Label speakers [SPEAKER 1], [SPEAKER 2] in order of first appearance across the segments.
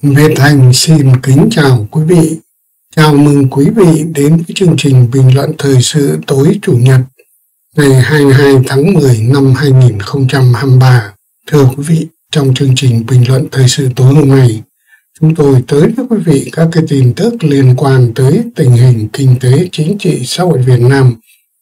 [SPEAKER 1] Việt Thành xin kính chào quý vị. Chào mừng quý vị đến với chương trình bình luận thời sự tối Chủ nhật ngày 22 tháng 10 năm 2023. Thưa quý vị, trong chương trình bình luận thời sự tối hôm nay, chúng tôi tới với quý vị các cái tin tức liên quan tới tình hình kinh tế, chính trị, xã hội Việt Nam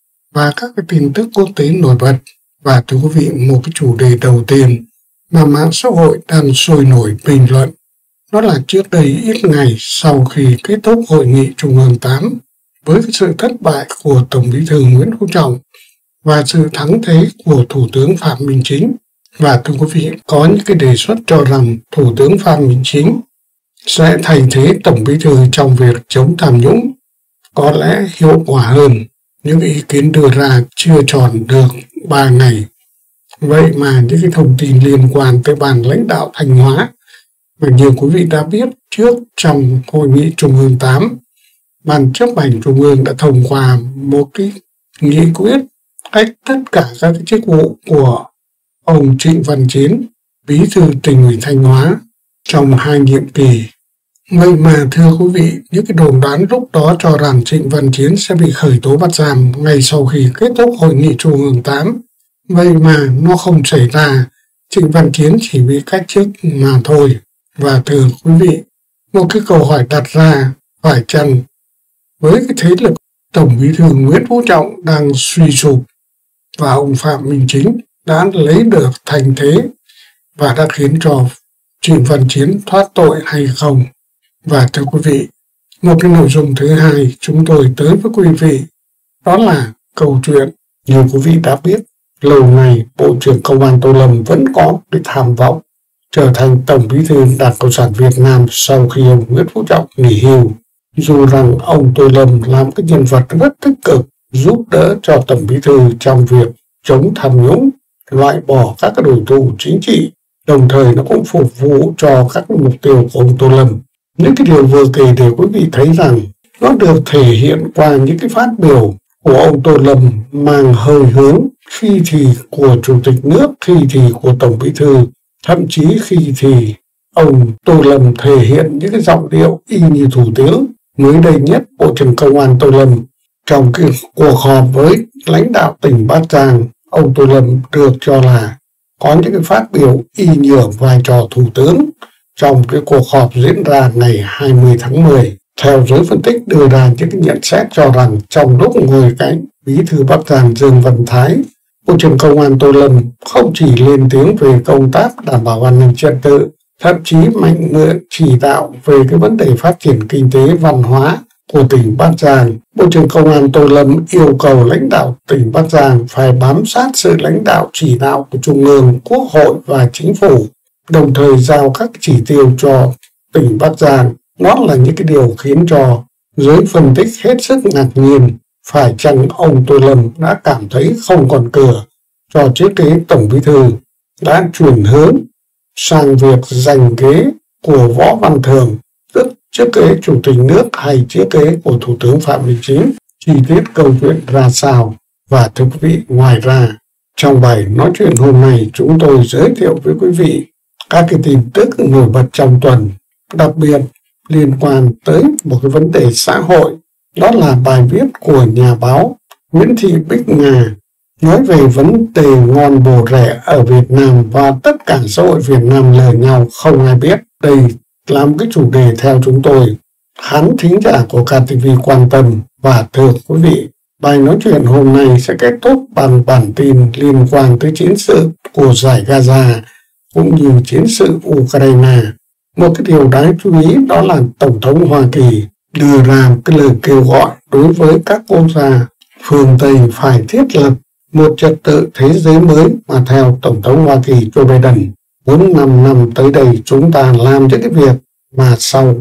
[SPEAKER 1] và các cái tin tức quốc tế nổi bật. Và thưa quý vị, một cái chủ đề đầu tiên mà mạng xã hội đang sôi nổi bình luận, đó là trước đây ít ngày sau khi kết thúc Hội nghị Trung ương 8 với sự thất bại của Tổng Bí thư Nguyễn Phú Trọng và sự thắng thế của Thủ tướng Phạm Minh Chính. Và thưa quý vị, có những cái đề xuất cho rằng Thủ tướng Phạm Minh Chính sẽ thay thế Tổng Bí thư trong việc chống tham nhũng có lẽ hiệu quả hơn. Những ý kiến đưa ra chưa tròn được 3 ngày. Vậy mà những cái thông tin liên quan tới ban lãnh đạo Thanh Hóa, và như quý vị đã biết, trước trong Hội nghị Trung ương 8, Ban chấp hành Trung ương đã thông qua một cái nghị quyết cách tất cả các cái chức vụ của ông Trịnh Văn Chiến, Bí thư Tỉnh ủy Thanh Hóa trong 2 nhiệm kỳ. Vậy mà thưa quý vị, những cái đồn đoán lúc đó cho rằng Trịnh Văn Chiến sẽ bị khởi tố bắt giam ngay sau khi kết thúc Hội nghị Trung ương 8. Vậy mà nó không xảy ra, Trịnh Văn Chiến chỉ bị cách chức mà thôi. Và thưa quý vị, một cái câu hỏi đặt ra, phải chăng với cái thế lực Tổng Bí thư Nguyễn Phú Trọng đang suy sụp và ông Phạm Minh Chính đã lấy được thành thế và đã khiến cho Trịnh Văn Chiến thoát tội hay không? Và thưa quý vị, một cái nội dung thứ hai chúng tôi tới với quý vị, đó là câu chuyện như quý vị đã biết, lâu nay Bộ trưởng Công an Tô Lâm vẫn có cái tham vọng trở thành Tổng Bí thư Đảng Cộng sản Việt Nam sau khi ông Nguyễn Phú Trọng nghỉ hưu. Dù rằng ông Tô Lâm làm cái nhân vật rất tích cực giúp đỡ cho Tổng Bí thư trong việc chống tham nhũng, loại bỏ các cái đối thủ chính trị, đồng thời nó cũng phục vụ cho các mục tiêu của ông Tô Lâm. Những cái điều vừa kể để quý vị thấy rằng nó được thể hiện qua những cái phát biểu của ông Tô Lâm mang hơi hướng khi thì của Chủ tịch nước, khi thì của Tổng Bí thư. Thậm chí khi thì ông Tô Lâm thể hiện những cái giọng điệu y như Thủ tướng. Mới đây nhất, Bộ trưởng Công an Tô Lâm trong cái cuộc họp với lãnh đạo tỉnh Bắc Giang, ông Tô Lâm được cho là có những cái phát biểu y như vai trò Thủ tướng trong cái cuộc họp diễn ra ngày 20 tháng 10. Theo giới phân tích đưa ra những cái nhận xét cho rằng trong lúc ngồi cạnh Bí thư Bắc Giang Dương Văn Thái, Bộ trưởng Công an Tô Lâm không chỉ lên tiếng về công tác đảm bảo an ninh trật tự, thậm chí mạnh mẽ chỉ đạo về cái vấn đề phát triển kinh tế văn hóa của tỉnh Bắc Giang. Bộ trưởng Công an Tô Lâm yêu cầu lãnh đạo tỉnh Bắc Giang phải bám sát sự lãnh đạo chỉ đạo của Trung ương, Quốc hội và Chính phủ, đồng thời giao các chỉ tiêu cho tỉnh Bắc Giang. Đó là những cái điều khiến cho giới phân tích hết sức ngạc nhiên. Phải chăng ông Tô Lâm đã cảm thấy không còn cửa cho chiếc ghế Tổng Bí thư, đã chuyển hướng sang việc giành ghế của Võ Văn Thưởng, tức chiếc ghế Chủ tịch nước hay chiếc ghế của Thủ tướng Phạm Minh Chính? Chi tiết câu chuyện ra sao? Và thưa quý vị, ngoài ra, trong bài nói chuyện hôm nay chúng tôi giới thiệu với quý vị các cái tin tức nổi bật trong tuần, đặc biệt liên quan tới một cái vấn đề xã hội. Đó là bài viết của nhà báo Nguyễn Thị Bích Nga nói về vấn đề ngon bổ rẻ ở Việt Nam và tất cả xã hội Việt Nam lờ nhau không ai biết. Đây là một cái chủ đề theo chúng tôi, khán thính giả của KTV quan tâm. Và thưa quý vị, bài nói chuyện hôm nay sẽ kết thúc bằng bản tin liên quan tới chiến sự của giải Gaza cũng như chiến sự Ukraine. Một cái điều đáng chú ý đó là Tổng thống Hoa Kỳ đưa ra cái lời kêu gọi đối với các quốc gia phương Tây phải thiết lập một trật tự thế giới mới mà theo Tổng thống Hoa Kỳ Joe Biden. 4-5 năm tới đây chúng ta làm những cái việc mà sau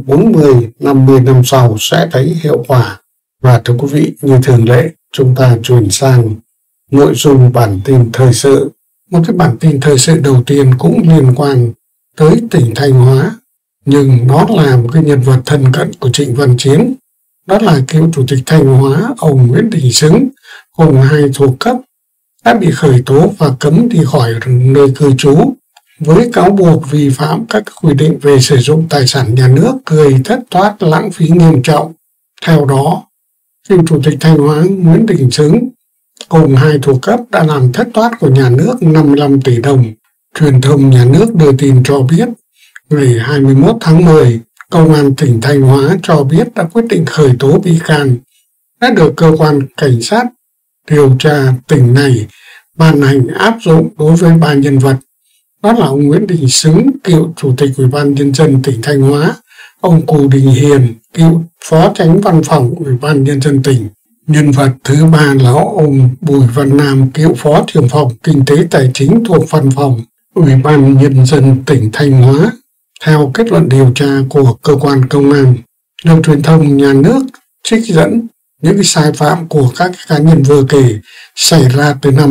[SPEAKER 1] 40-50 năm sau sẽ thấy hiệu quả. Và thưa quý vị, như thường lệ, chúng ta chuyển sang nội dung bản tin thời sự. Một cái bản tin thời sự đầu tiên cũng liên quan tới tỉnh Thanh Hóa, nhưng nó là một cái nhân vật thân cận của Trịnh Văn Chiến. Đó là cựu Chủ tịch Thanh Hóa, ông Nguyễn Đình Xứng, cùng 2 thuộc cấp đã bị khởi tố và cấm đi khỏi nơi cư trú với cáo buộc vi phạm các quy định về sử dụng tài sản nhà nước gây thất thoát lãng phí nghiêm trọng. Theo đó, cựu Chủ tịch Thanh Hóa Nguyễn Đình Xứng cùng hai thuộc cấp đã làm thất thoát của nhà nước 55 tỷ đồng. Truyền thông nhà nước đưa tin cho biết, ngày 21 tháng 10, Công an tỉnh Thanh Hóa cho biết đã quyết định khởi tố bị can, đã được cơ quan cảnh sát điều tra tỉnh này ban hành áp dụng đối với ba nhân vật. Đó là ông Nguyễn Đình Xứng, cựu Chủ tịch Ủy ban Nhân dân tỉnh Thanh Hóa, ông Cù Đình Hiền, cựu Phó Chánh Văn phòng Ủy ban Nhân dân tỉnh. Nhân vật thứ ba là ông Bùi Văn Nam, cựu Phó Trưởng phòng Kinh tế Tài chính thuộc Văn phòng Ủy ban Nhân dân tỉnh Thanh Hóa. Theo kết luận điều tra của cơ quan công an, nhiều truyền thông nhà nước trích dẫn những sai phạm của các cá nhân vừa kể xảy ra từ năm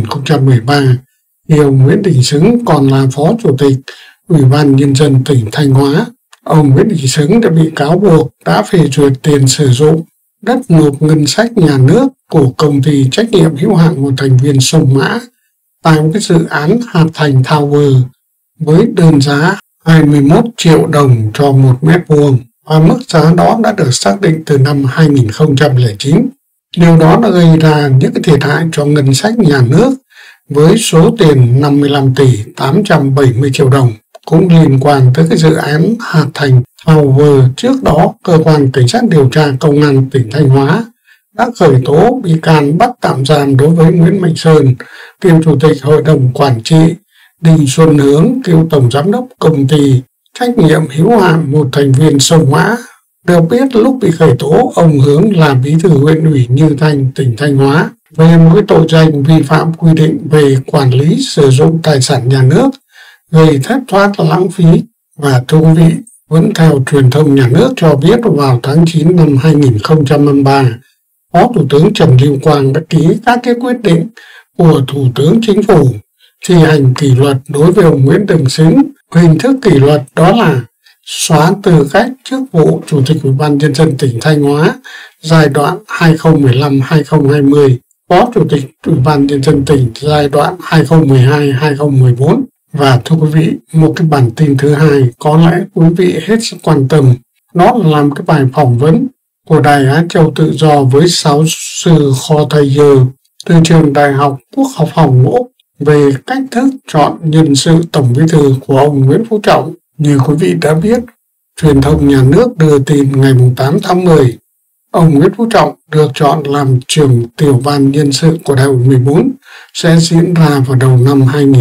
[SPEAKER 1] 2013, khi ông Nguyễn Đình Xứng còn là Phó Chủ tịch Ủy ban Nhân dân tỉnh Thanh Hóa. Ông Nguyễn Đình Xứng đã bị cáo buộc đã phê duyệt tiền sử dụng đất nộp ngân sách nhà nước của công ty trách nhiệm hữu hạn một thành viên Sông Mã tại một cái dự án Hạt Thành Tower với đơn giá 21 triệu đồng cho 1 mét vuông, và mức giá đó đã được xác định từ năm 2009. Điều đó đã gây ra những thiệt hại cho ngân sách nhà nước với số tiền 55 tỷ 870 triệu đồng. Cũng liên quan tới cái dự án Hạt Thành Tower, trước đó, Cơ quan Cảnh sát điều tra Công an tỉnh Thanh Hóa đã khởi tố bị can bắt tạm giam đối với Nguyễn Mạnh Sơn, cựu Chủ tịch Hội đồng Quản trị, Đinh Xuân Hướng, cựu Tổng Giám đốc Công ty trách nhiệm hữu hạn một thành viên Sông Mã. Được biết, lúc bị khởi tố, ông Hướng là bí thư huyện ủy Như Thanh, tỉnh Thanh Hóa, về một tội danh vi phạm quy định về quản lý sử dụng tài sản nhà nước, gây thất thoát lãng phí. Và thưa quý vị, vẫn theo truyền thông nhà nước cho biết, vào tháng 9 năm 2023, Phó Thủ tướng Trần Lưu Quang đã ký các quyết định của Thủ tướng Chính phủ thi hành kỷ luật đối với ông Nguyễn Đình Xứng. Hình thức kỷ luật đó là xóa tư cách chức vụ Chủ tịch Ủy ban Nhân dân tỉnh Thanh Hóa giai đoạn 2015-2020, Phó Chủ tịch Ủy ban Nhân dân tỉnh giai đoạn 2012-2014. Và thưa quý vị, một cái bản tin thứ hai có lẽ quý vị hết sức quan tâm, đó là làm cái bài phỏng vấn của Đài Á Châu Tự Do với giáo sư Kho Thầy Dơ từ trường Đại học Quốc học Hồng Úc về cách thức chọn nhân sự tổng bí thư của ông Nguyễn Phú Trọng. Như quý vị đã biết, truyền thông nhà nước đưa tin ngày 8 tháng 10, ông Nguyễn Phú Trọng được chọn làm trưởng tiểu ban nhân sự của Đại hội 14 sẽ diễn ra vào đầu năm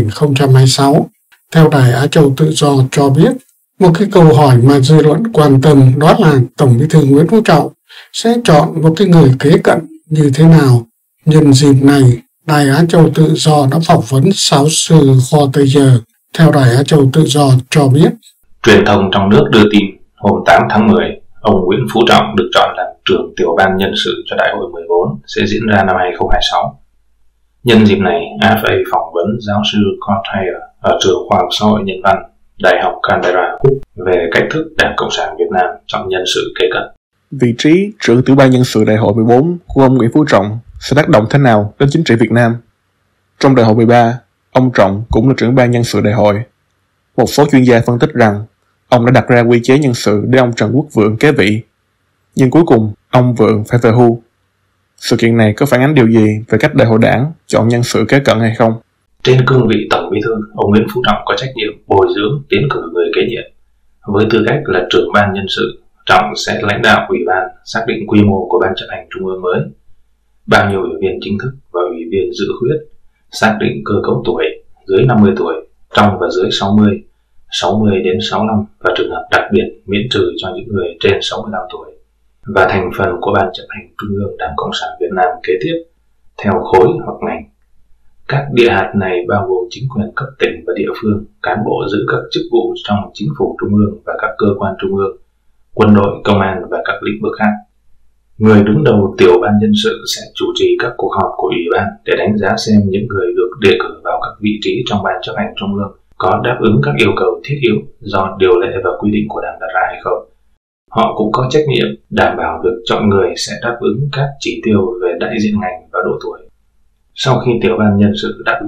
[SPEAKER 1] 2026. Theo Đài Á Châu Tự Do cho biết, một cái câu hỏi mà dư luận quan tâm đó là Tổng bí thư Nguyễn Phú Trọng sẽ chọn một cái người kế cận như thế nào. Nhân dịp này, Đài Á Châu Tự Do đã phỏng vấn giáo sư Kho Tây Giờ. Theo Đài Á Châu Tự Do cho biết,
[SPEAKER 2] truyền thông trong nước đưa tin hôm 8 tháng 10, ông Nguyễn Phú Trọng được chọn làm trưởng tiểu ban nhân sự cho Đại hội 14 sẽ diễn ra năm 2026. Nhân dịp này, AFA phỏng vấn giáo sư Cortair ở trường khoa học xã hội nhân văn, Đại học Canberra, Úc về cách thức Đảng Cộng sản Việt Nam chọn nhân sự kế cận.
[SPEAKER 3] Vị trí trưởng tiểu ban nhân sự Đại hội 14 của ông Nguyễn Phú Trọng sẽ tác động thế nào đến chính trị Việt Nam? Trong Đại hội 13, ông Trọng cũng là trưởng ban nhân sự đại hội. Một số chuyên gia phân tích rằng ông đã đặt ra quy chế nhân sự để ông Trần Quốc Vượng kế vị, nhưng cuối cùng ông Vượng phải về hưu. Sự kiện này có phản ánh điều gì về cách Đại hội Đảng chọn nhân sự kế cận hay không?
[SPEAKER 2] Trên cương vị Tổng bí thư, ông Nguyễn Phú Trọng có trách nhiệm bồi dưỡng tiến cử người kế nhiệm. Với tư cách là trưởng ban nhân sự, Trọng sẽ lãnh đạo ủy ban xác định quy mô của ban chấp hành trung ương mới, bao nhiêu ủy viên chính thức và ủy viên dự khuyết, xác định cơ cấu tuổi dưới 50 tuổi, trong và dưới 60, 60 đến 65 và trường hợp đặc biệt miễn trừ cho những người trên 65 tuổi, và thành phần của ban chấp hành trung ương Đảng Cộng sản Việt Nam kế tiếp theo khối hoặc ngành. Các địa hạt này bao gồm chính quyền cấp tỉnh và địa phương, cán bộ giữ các chức vụ trong chính phủ trung ương và các cơ quan trung ương, quân đội, công an và các lĩnh vực khác. Người đứng đầu tiểu ban nhân sự sẽ chủ trì các cuộc họp của ủy ban để đánh giá xem những người được đề cử vào các vị trí trong ban chấp hành trung ương có đáp ứng các yêu cầu thiết yếu do điều lệ và quy định của Đảng đặt ra hay không. Họ cũng có trách nhiệm đảm bảo việc chọn người sẽ đáp ứng các chỉ tiêu về đại diện ngành và độ tuổi. Sau khi tiểu ban nhân sự đáp ứng được,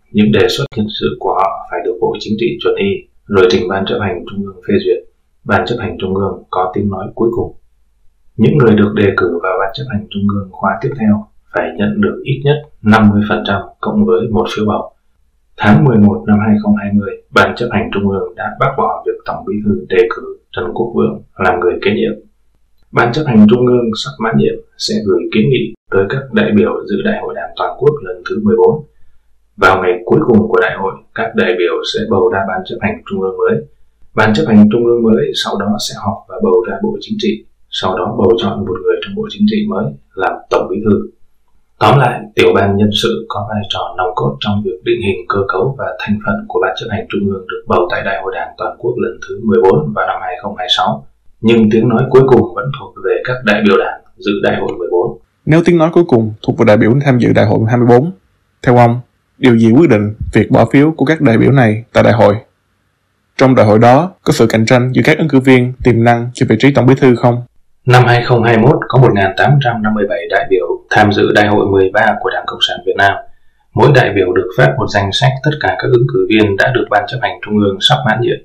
[SPEAKER 2] những đề xuất nhân sự của họ phải được Bộ Chính trị chuẩn y, rồi trình Ban chấp hành Trung ương phê duyệt. Ban chấp hành Trung ương có tiếng nói cuối cùng. Những người được đề cử vào Ban chấp hành Trung ương khóa tiếp theo phải nhận được ít nhất 50% cộng với một phiếu bầu. Tháng 11 năm 2020, Ban chấp hành Trung ương đã bác bỏ việc Tổng Bí thư đề cử Trần Quốc Vượng làm người kế nhiệm. Ban chấp hành Trung ương sắp mãn nhiệm sẽ gửi kiến nghị tới các đại biểu dự Đại hội Đảng toàn quốc lần thứ 14. Vào ngày cuối cùng của đại hội, các đại biểu sẽ bầu ra Ban chấp hành Trung ương mới. Ban chấp hành Trung ương mới sau đó sẽ họp và bầu ra Bộ Chính trị, sau đó bầu chọn một người trong Bộ Chính trị mới làm Tổng Bí thư. Tóm lại, tiểu ban nhân sự có vai trò nòng cốt trong việc định hình cơ cấu và thành phần của Ban chấp hành Trung ương được bầu tại Đại hội Đảng toàn quốc lần thứ 14 vào năm 2026. Nhưng tiếng nói cuối cùng vẫn thuộc về các đại biểu đảng dự Đại hội 14.
[SPEAKER 3] Nếu tiếng nói cuối cùng thuộc về đại biểu tham dự Đại hội 24, theo ông, điều gì quyết định việc bỏ phiếu của các đại biểu này tại đại hội? Trong đại hội đó, có sự cạnh tranh giữa các ứng cử viên tiềm năng cho vị trí Tổng Bí thư không?
[SPEAKER 2] Năm 2021 có 1.857 đại biểu tham dự Đại hội 13 của Đảng Cộng sản Việt Nam. Mỗi đại biểu được phát một danh sách tất cả các ứng cử viên đã được Ban chấp hành Trung ương sắp mãn nhiệm.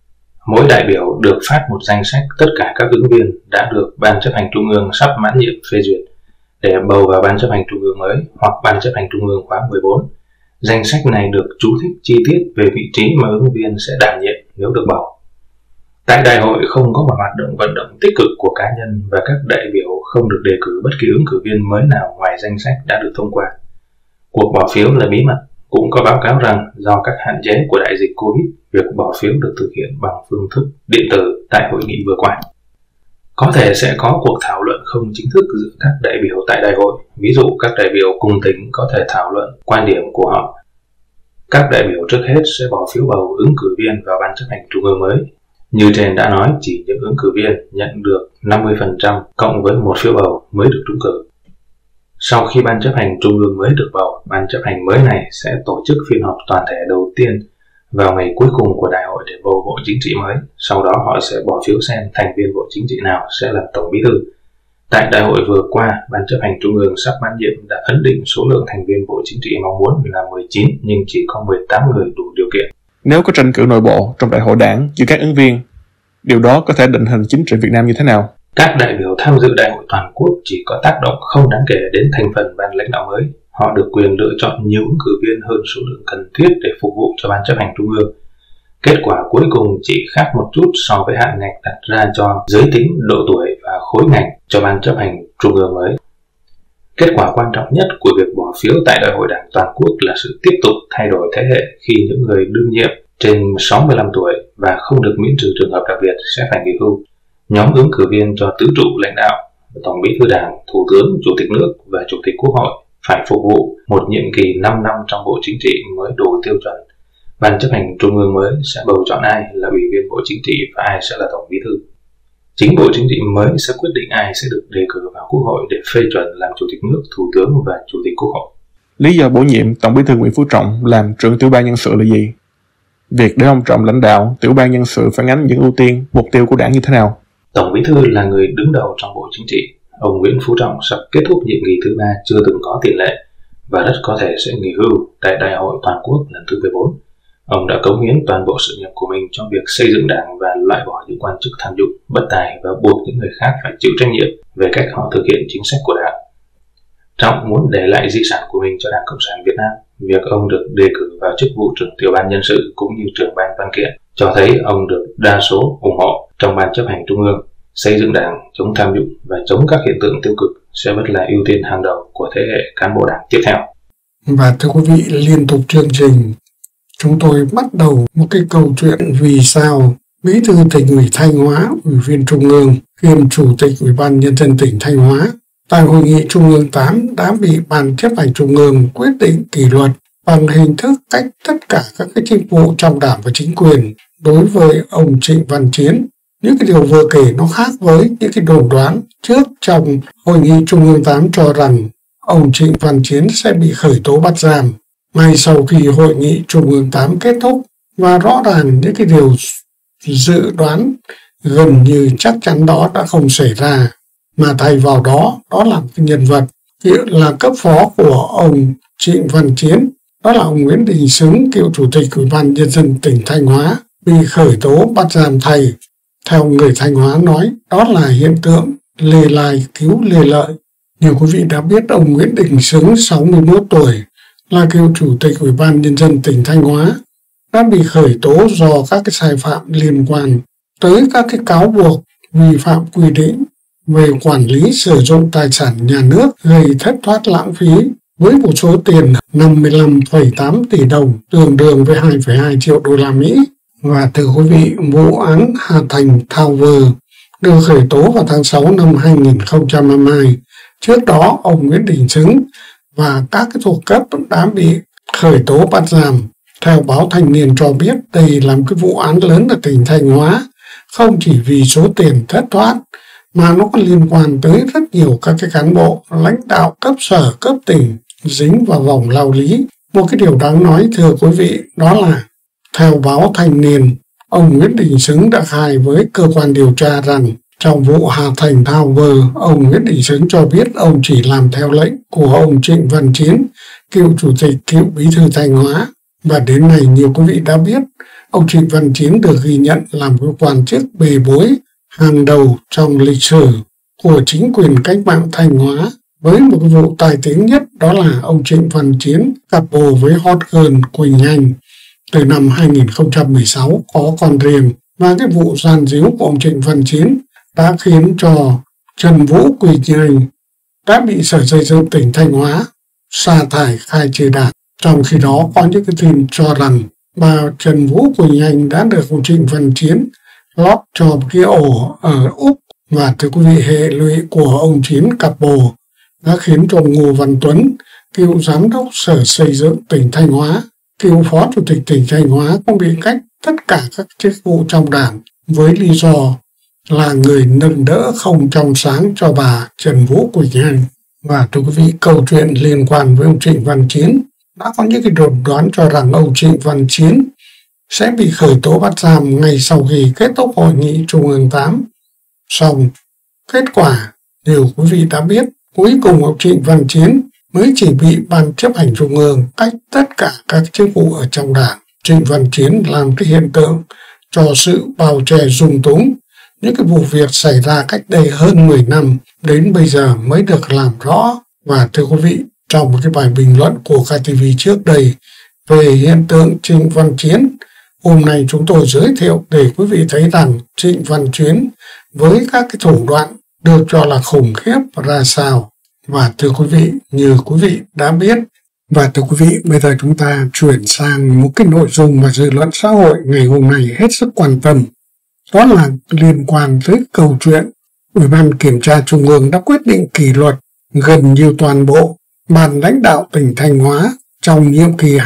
[SPEAKER 2] Mỗi đại biểu được phát một danh sách tất cả các ứng viên đã được Ban chấp hành Trung ương sắp mãn nhiệm phê duyệt để bầu vào Ban chấp hành Trung ương mới hoặc Ban chấp hành Trung ương khóa 14. Danh sách này được chú thích chi tiết về vị trí mà ứng viên sẽ đảm nhiệm nếu được bầu. Tại đại hội không có một hoạt động vận động tích cực của cá nhân và các đại biểu không được đề cử bất kỳ ứng cử viên mới nào ngoài danh sách đã được thông qua. Cuộc bỏ phiếu là bí mật. Cũng có báo cáo rằng do các hạn chế của đại dịch Covid, việc bỏ phiếu được thực hiện bằng phương thức điện tử tại hội nghị vừa qua. Có thể sẽ có cuộc thảo luận không chính thức giữa các đại biểu tại đại hội. Ví dụ các đại biểu cùng tính có thể thảo luận quan điểm của họ. Các đại biểu trước hết sẽ bỏ phiếu bầu ứng cử viên vào Ban chấp hành Trung ương mới. Như trên đã nói, chỉ những ứng cử viên nhận được 50% cộng với một phiếu bầu mới được trúng cử. Sau khi Ban chấp hành Trung ương mới được bầu, Ban chấp hành mới này sẽ tổ chức phiên họp toàn thể đầu tiên vào ngày cuối cùng của đại hội để bầu Bộ Chính trị mới. Sau đó họ sẽ bỏ phiếu xem thành viên Bộ Chính trị nào sẽ làm Tổng Bí thư. Tại đại hội vừa qua, Ban chấp hành Trung ương sắp mãn nhiệm đã ấn định số lượng thành viên Bộ Chính trị mong muốn là 19 nhưng chỉ có 18 người đủ điều kiện.
[SPEAKER 3] Nếu có tranh cử nội bộ trong đại hội đảng giữa các ứng viên, điều đó có thể định hình chính trị Việt Nam như thế nào?
[SPEAKER 2] Các đại biểu tham dự đại hội toàn quốc chỉ có tác động không đáng kể đến thành phần ban lãnh đạo mới. Họ được quyền lựa chọn nhiều ứng cử viên hơn số lượng cần thiết để phục vụ cho Ban chấp hành Trung ương. Kết quả cuối cùng chỉ khác một chút so với hạn ngạch đặt ra cho giới tính, độ tuổi và khối ngành cho Ban chấp hành Trung ương mới. Kết quả quan trọng nhất của việc bỏ phiếu tại Đại hội Đảng toàn quốc là sự tiếp tục thay đổi thế hệ khi những người đương nhiệm trên 65 tuổi và không được miễn trừ trường hợp đặc biệt sẽ phải nghỉ hưu. Nhóm ứng cử viên cho tứ trụ lãnh đạo, Tổng Bí thư Đảng, Thủ tướng, Chủ tịch nước và Chủ tịch Quốc hội phải phục vụ một nhiệm kỳ 5 năm trong Bộ Chính trị mới đủ tiêu chuẩn. Ban chấp hành Trung ương mới sẽ bầu chọn ai là Ủy viên Bộ Chính trị và ai sẽ là Tổng Bí thư. Chính Bộ Chính trị mới sẽ quyết định ai sẽ được đề cử vào Quốc hội để phê chuẩn làm Chủ tịch nước, Thủ tướng và Chủ tịch Quốc hội.
[SPEAKER 3] Lý do bổ nhiệm Tổng Bí thư Nguyễn Phú Trọng làm trưởng tiểu ban nhân sự là gì? Việc để ông Trọng lãnh đạo tiểu ban nhân sự phản ánh những ưu tiên, mục tiêu của đảng như thế nào?
[SPEAKER 2] Tổng Bí thư là người đứng đầu trong Bộ Chính trị. Ông Nguyễn Phú Trọng sắp kết thúc nhiệm kỳ thứ 3 chưa từng có tiền lệ và rất có thể sẽ nghỉ hưu tại Đại hội toàn quốc lần thứ 14. Ông đã cống hiến toàn bộ sự nghiệp của mình trong việc xây dựng đảng và loại bỏ những quan chức tham nhũng, bất tài và buộc những người khác phải chịu trách nhiệm về cách họ thực hiện chính sách của đảng. Trọng muốn để lại di sản của mình cho Đảng Cộng sản Việt Nam. Việc ông được đề cử vào chức vụ trưởng tiểu ban nhân sự cũng như trưởng ban văn kiện cho thấy ông được đa số ủng hộ trong Ban chấp hành Trung ương. Xây dựng đảng, chống tham nhũng và chống các hiện tượng tiêu cực sẽ vẫn là ưu tiên hàng đầu của thế hệ cán bộ đảng tiếp theo.
[SPEAKER 1] Và thưa quý vị, liên tục chương trình, chúng tôi bắt đầu một cái câu chuyện vì sao Bí thư Tỉnh ủy Thanh Hóa, Ủy viên Trung ương, kiêm Chủ tịch Ủy ban Nhân dân tỉnh Thanh Hóa tại Hội nghị Trung ương 8 đã bị Ban chấp hành Trung ương quyết định kỷ luật bằng hình thức cách tất cả các cái chức vụ trong đảng và chính quyền đối với ông Trịnh Văn Chiến. Những cái điều vừa kể nó khác với những cái đồn đoán trước trong Hội nghị Trung ương 8 cho rằng ông Trịnh Văn Chiến sẽ bị khởi tố bắt giam. Ngay sau khi Hội nghị Trung ương 8 kết thúc và rõ ràng những cái điều dự đoán gần như chắc chắn đó đã không xảy ra, mà thay vào đó là cái nhân vật là cấp phó của ông Trịnh Văn Chiến đó là ông Nguyễn Đình Xứng, cựu Chủ tịch Ủy ban Nhân dân tỉnh Thanh Hóa, bị khởi tố bắt giam thay. Theo người Thanh Hóa nói, đó là hiện tượng lê lai cứu lê lợi. Như quý vị đã biết, ông Nguyễn Đình Xứng, 61 tuổi, là cựu Chủ tịch Ủy ban Nhân dân tỉnh Thanh Hóa, đã bị khởi tố do các cái sai phạm liên quan tới các cái cáo buộc vi phạm quy định về quản lý sử dụng tài sản nhà nước gây thất thoát lãng phí với một số tiền 55,8 tỷ đồng, tương đương với 2,2 triệu đô la Mỹ. Và thưa quý vị, vụ án Hà Thành Tower được khởi tố vào tháng 6 năm 2022. Trước đó, ông Nguyễn Đình Xứng và các cái thuộc cấp đã bị khởi tố bắt giam. Theo báo Thanh Niên cho biết, đây là một cái vụ án lớn ở tỉnh Thanh Hóa, không chỉ vì số tiền thất thoát, mà nó còn liên quan tới rất nhiều các cái cán bộ, lãnh đạo cấp sở, cấp tỉnh dính vào vòng lao lý. Một cái điều đáng nói, thưa quý vị, đó là theo báo Thanh Niên, ông Nguyễn Đình Xứng đã khai với cơ quan điều tra rằng trong vụ Hà Thành Tower, ông Nguyễn Đình Xứng cho biết ông chỉ làm theo lệnh của ông Trịnh Văn Chiến, cựu Chủ tịch, cựu Bí thư Thanh Hóa. Và đến nay, nhiều quý vị đã biết, ông Trịnh Văn Chiến được ghi nhận làm một quan chức bề bối hàng đầu trong lịch sử của chính quyền cách mạng Thanh Hóa. Với một vụ tai tiếng nhất, đó là ông Trịnh Văn Chiến cặp bồ với hot girl Quỳnh Anh từ năm 2016 có con riêng. Và cái vụ gian díu của ông Trịnh Văn Chiến đã khiến cho Trần Vũ Quỳnh Anh đã bị Sở Xây dựng tỉnh Thanh Hóa sa thải khai trừ đảng. Trong khi đó, có những cái tin cho rằng bà Trần Vũ Quỳnh Anh đã được ông Trịnh Văn Chiến lót cho một cái ổ ở Úc. Và thưa quý vị, hệ lụy của ông Chiến cặp bồ đã khiến cho Ngô Văn Tuấn, cựu giám đốc Sở Xây dựng tỉnh Thanh Hóa, cựu phó chủ tịch tỉnh Thanh Hóa, cũng bị cách tất cả các chức vụ trong đảng với lý do là người nâng đỡ không trong sáng cho bà Trần Vũ Quỳnh Anh. Và thưa quý vị, câu chuyện liên quan với ông Trịnh Văn Chiến đã có những cái đồn đoán cho rằng ông Trịnh Văn Chiến sẽ bị khởi tố bắt giam ngay sau khi kết thúc hội nghị Trung ương 8. Xong, kết quả, điều quý vị đã biết, cuối cùng ông Trịnh Văn Chiến mới chỉ bị Ban chấp hành Trung ương cách tất cả các chức vụ ở trong đảng. Trịnh Văn Chiến làm cái hiện tượng cho sự bao che dung túng những cái vụ việc xảy ra cách đây hơn 10 năm đến bây giờ mới được làm rõ. Và thưa quý vị, trong một cái bài bình luận của KTV trước đây về hiện tượng Trịnh Văn Chiến, hôm nay chúng tôi giới thiệu để quý vị thấy rằng Trịnh Văn Chiến với các cái thủ đoạn được cho là khủng khiếp ra sao. Và thưa quý vị, như quý vị đã biết, và thưa quý vị, bây giờ chúng ta chuyển sang một cái nội dung mà dư luận xã hội ngày hôm nay hết sức quan tâm. Đó là liên quan tới câu chuyện Ủy ban Kiểm tra Trung ương đã quyết định kỷ luật gần như toàn bộ ban lãnh đạo tỉnh Thanh Hóa trong nhiệm kỳ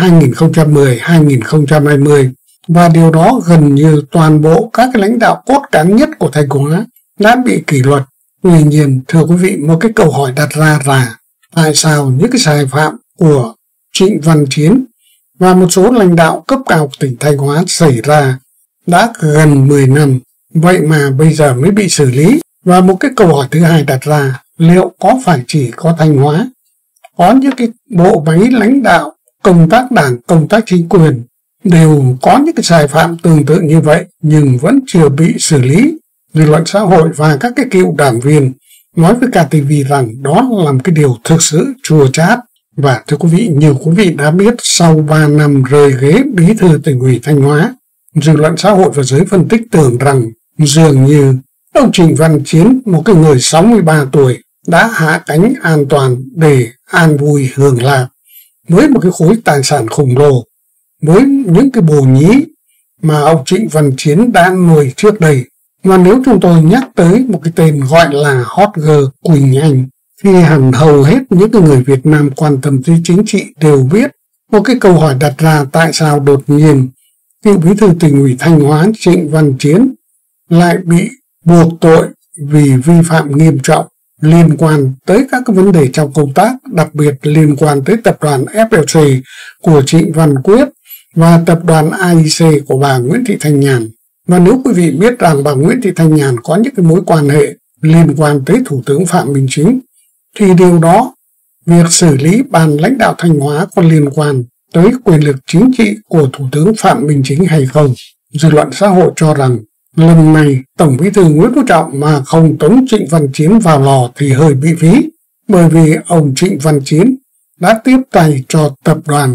[SPEAKER 1] 2010-2020. Và điều đó gần như toàn bộ các cái lãnh đạo cốt cán nhất của Thanh Hóa đã bị kỷ luật. Tuy nhiên, thưa quý vị, một cái câu hỏi đặt ra là tại sao những cái sai phạm của Trịnh Văn Chiến và một số lãnh đạo cấp cao của tỉnh Thanh Hóa xảy ra đã gần 10 năm, vậy mà bây giờ mới bị xử lý? Và một cái câu hỏi thứ hai đặt ra, liệu có phải chỉ có Thanh Hóa có những cái bộ máy lãnh đạo, công tác đảng, công tác chính quyền đều có những cái sai phạm tương tự như vậy nhưng vẫn chưa bị xử lý? Dư luận xã hội và các cái cựu đảng viên nói với KTV rằng đó là một cái điều thực sự chua chát. Và thưa quý vị, như quý vị đã biết, sau 3 năm rời ghế bí thư tỉnh ủy Thanh Hóa, dư luận xã hội và giới phân tích tưởng rằng dường như ông Trịnh Văn Chiến, một cái người 63 tuổi, đã hạ cánh an toàn để an vui hưởng lạc với một cái khối tài sản khổng lồ, với những cái bồ nhí mà ông Trịnh Văn Chiến đã nuôi trước đây. Và nếu chúng tôi nhắc tới một cái tên gọi là hot girl Quỳnh Anh, thì hẳn hầu hết những cái người Việt Nam quan tâm tới chính trị đều biết. Một cái câu hỏi đặt ra, tại sao đột nhiên cựu bí thư tỉnh ủy Thanh Hóa Trịnh Văn Chiến lại bị buộc tội vì vi phạm nghiêm trọng liên quan tới các cái vấn đề trong công tác, đặc biệt liên quan tới tập đoàn FLC của Trịnh Văn Quyết và tập đoàn AIC của bà Nguyễn Thị Thanh Nhàn. Và nếu quý vị biết rằng bà Nguyễn Thị Thanh Nhàn có những cái mối quan hệ liên quan tới Thủ tướng Phạm Minh Chính, thì điều đó, việc xử lý ban lãnh đạo Thanh Hóa có liên quan tới quyền lực chính trị của Thủ tướng Phạm Minh Chính hay không. Dư luận xã hội cho rằng lần này Tổng Bí thư Nguyễn Phú Trọng mà không tống Trịnh Văn Chiến vào lò thì hơi bị phí, bởi vì ông Trịnh Văn Chiến đã tiếp tay cho tập đoàn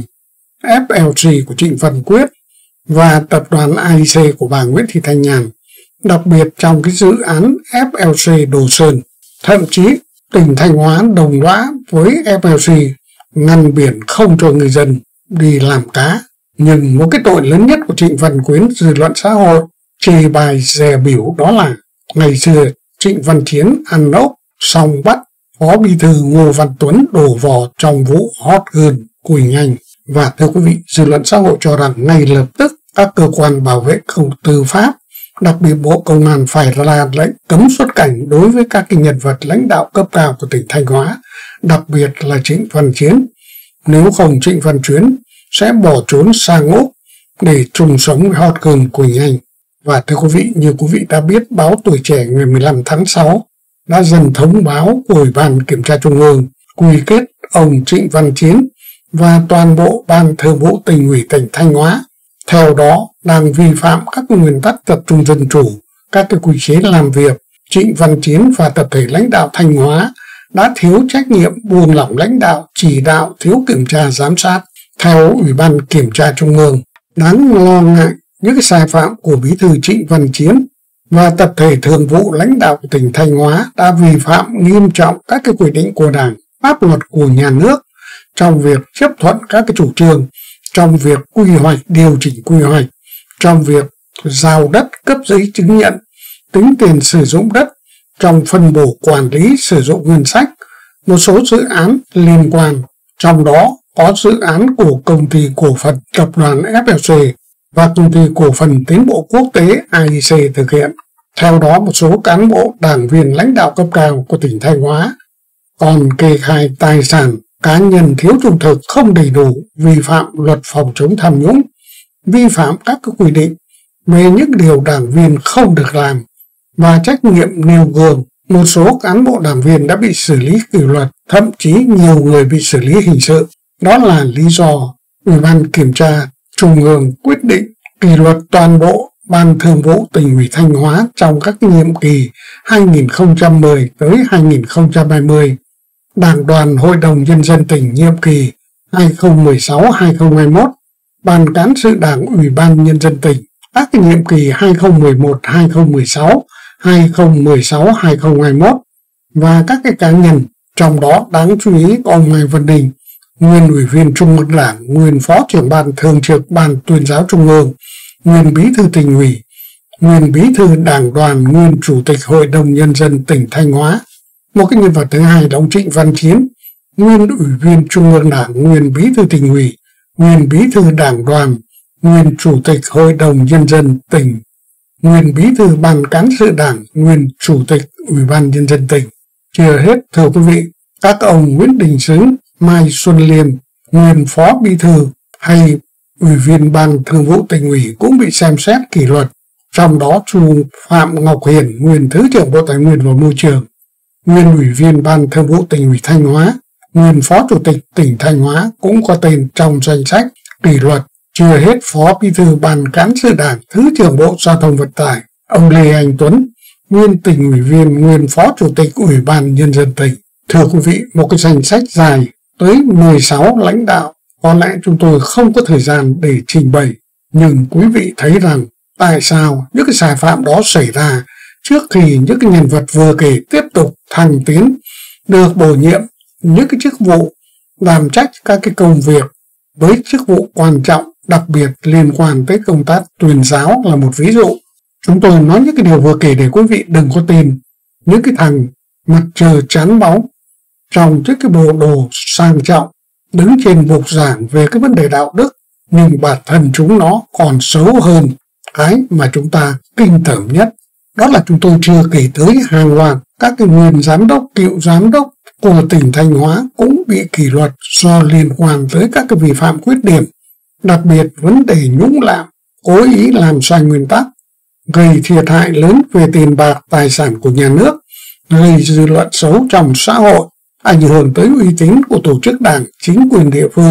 [SPEAKER 1] FLC của Trịnh Văn Quyết và tập đoàn AIC của bà Nguyễn Thị Thanh Nhàn, đặc biệt trong cái dự án FLC Đồ Sơn. Thậm chí tỉnh Thanh Hóa đồng lõa với FLC ngăn biển không cho người dân đi làm cá. Nhưng một cái tội lớn nhất của Trịnh Văn Quyết dư luận xã hội chê bài dè biểu đó là ngày xưa Trịnh Văn Chiến ăn ốc xong bắt Phó Bí thư Ngô Văn Tuấn đổ vò trong vụ hot girl Quỳnh Anh. Và thưa quý vị, dư luận xã hội cho rằng ngay lập tức các cơ quan bảo vệ tư pháp, đặc biệt Bộ Công an phải ra lệnh cấm xuất cảnh đối với các nhân vật lãnh đạo cấp cao của tỉnh Thanh Hóa, đặc biệt là Trịnh Văn Chiến. Nếu không, Trịnh Văn Chiến sẽ bỏ trốn sang Úc để chung sống với hot girl Quỳnh Anh. Và thưa quý vị, như quý vị đã biết, báo Tuổi Trẻ ngày 15 tháng 6 đã dần thông báo của Ủy ban Kiểm tra Trung ương quy kết ông Trịnh Văn Chiến và toàn bộ Ban Thường vụ Tỉnh ủy tỉnh Thanh Hóa theo đó đang vi phạm các nguyên tắc tập trung dân chủ, các quy chế làm việc. Trịnh Văn Chiến và tập thể lãnh đạo Thanh Hóa đã thiếu trách nhiệm, buông lỏng lãnh đạo, chỉ đạo, thiếu kiểm tra giám sát. Theo Ủy ban Kiểm tra Trung ương, đáng lo ngại những sai phạm của Bí thư Trịnh Văn Chiến và tập thể thường vụ lãnh đạo của tỉnh Thanh Hóa đã vi phạm nghiêm trọng các quy định của Đảng, pháp luật của nhà nước trong việc chấp thuận các chủ trương, trong việc quy hoạch, điều chỉnh quy hoạch, trong việc giao đất, cấp giấy chứng nhận, tính tiền sử dụng đất, trong phân bổ quản lý sử dụng ngân sách, một số dự án liên quan, trong đó có dự án của Công ty Cổ phần Tập đoàn FLC và Công ty Cổ phần Tiến bộ Quốc tế AIC thực hiện. Theo đó, một số cán bộ, đảng viên, lãnh đạo cấp cao của tỉnh Thanh Hóa còn kê khai tài sản cá nhân thiếu trung thực, không đầy đủ, vi phạm luật phòng chống tham nhũng, vi phạm các quy định về những điều đảng viên không được làm và trách nhiệm nêu gương. Một số cán bộ đảng viên đã bị xử lý kỷ luật, thậm chí nhiều người bị xử lý hình sự. Đó là lý do Ủy ban Kiểm tra Trung ương quyết định kỷ luật toàn bộ Ban Thường vụ Tỉnh ủy Thanh Hóa trong các nhiệm kỳ 2010 tới 2020, Đảng đoàn Hội đồng Nhân dân tỉnh nhiệm kỳ 2016-2021, Ban Cán sự Đảng Ủy ban Nhân dân tỉnh các nhiệm kỳ 2011-2016, 2016-2021 và các cá nhân, trong đó đáng chú ý có ông Mai Văn Đình, nguyên Ủy viên Trung ương Đảng, nguyên Phó trưởng Ban Thường trực Ban Tuyên giáo Trung ương, nguyên Bí thư Tỉnh ủy, nguyên Bí thư Đảng đoàn, nguyên Chủ tịch Hội đồng Nhân dân tỉnh Thanh Hóa. Một cái nhân vật thứ hai là ông Trịnh Văn Chiến, nguyên Ủy viên Trung ương Đảng, nguyên Bí thư Tỉnh ủy, nguyên Bí thư Đảng đoàn, nguyên Chủ tịch Hội đồng Nhân dân tỉnh, nguyên Bí thư Ban Cán sự Đảng, nguyên Chủ tịch Ủy ban Nhân dân tỉnh. Chưa hết, thưa quý vị, các ông Nguyễn Đình Xứng, Mai Xuân Liêm, nguyên Phó Bí thư hay Ủy viên Ban Thường vụ Tỉnh ủy cũng bị xem xét kỷ luật. Trong đó Chu Phạm Ngọc Hiển, nguyên Thứ trưởng Bộ Tài nguyên và Môi trường, nguyên Ủy viên Ban Thường vụ Tỉnh ủy Thanh Hóa, nguyên Phó Chủ tịch tỉnh Thanh Hóa cũng có tên trong danh sách kỷ luật. Chưa hết, Phó Bí thư Ban Cán sự Đảng, Thứ trưởng Bộ Giao thông Vận tải, ông Lê Anh Tuấn, nguyên tỉnh ủy viên, nguyên Phó Chủ tịch Ủy ban Nhân dân tỉnh. Thưa quý vị, một cái danh sách dài tới 16 lãnh đạo, có lẽ chúng tôi không có thời gian để trình bày, nhưng quý vị thấy rằng tại sao những cái sai phạm đó xảy ra trước khi những cái nhân vật vừa kể tiếp tục thăng tiến, được bổ nhiệm những cái chức vụ, đảm trách các cái công việc với chức vụ quan trọng, đặc biệt liên quan tới công tác tuyên giáo là một ví dụ. Chúng tôi nói những cái điều vừa kể để quý vị đừng có tin những cái thằng mặt trời chán bóng trong những cái bộ đồ sang trọng đứng trên bục giảng về cái vấn đề đạo đức, nhưng bản thân chúng nó còn xấu hơn cái mà chúng ta kinh tởm nhất. Đó là chúng tôi chưa kể tới hàng loạt các cái nguyên giám đốc, cựu giám đốc của tỉnh Thanh Hóa cũng bị kỷ luật do liên quan tới các cái vi phạm khuyết điểm, đặc biệt vấn đề nhũng lạm, cố ý làm sai nguyên tắc, gây thiệt hại lớn về tiền bạc, tài sản của nhà nước, gây dư luận xấu trong xã hội, ảnh hưởng tới uy tín của tổ chức đảng, chính quyền địa phương.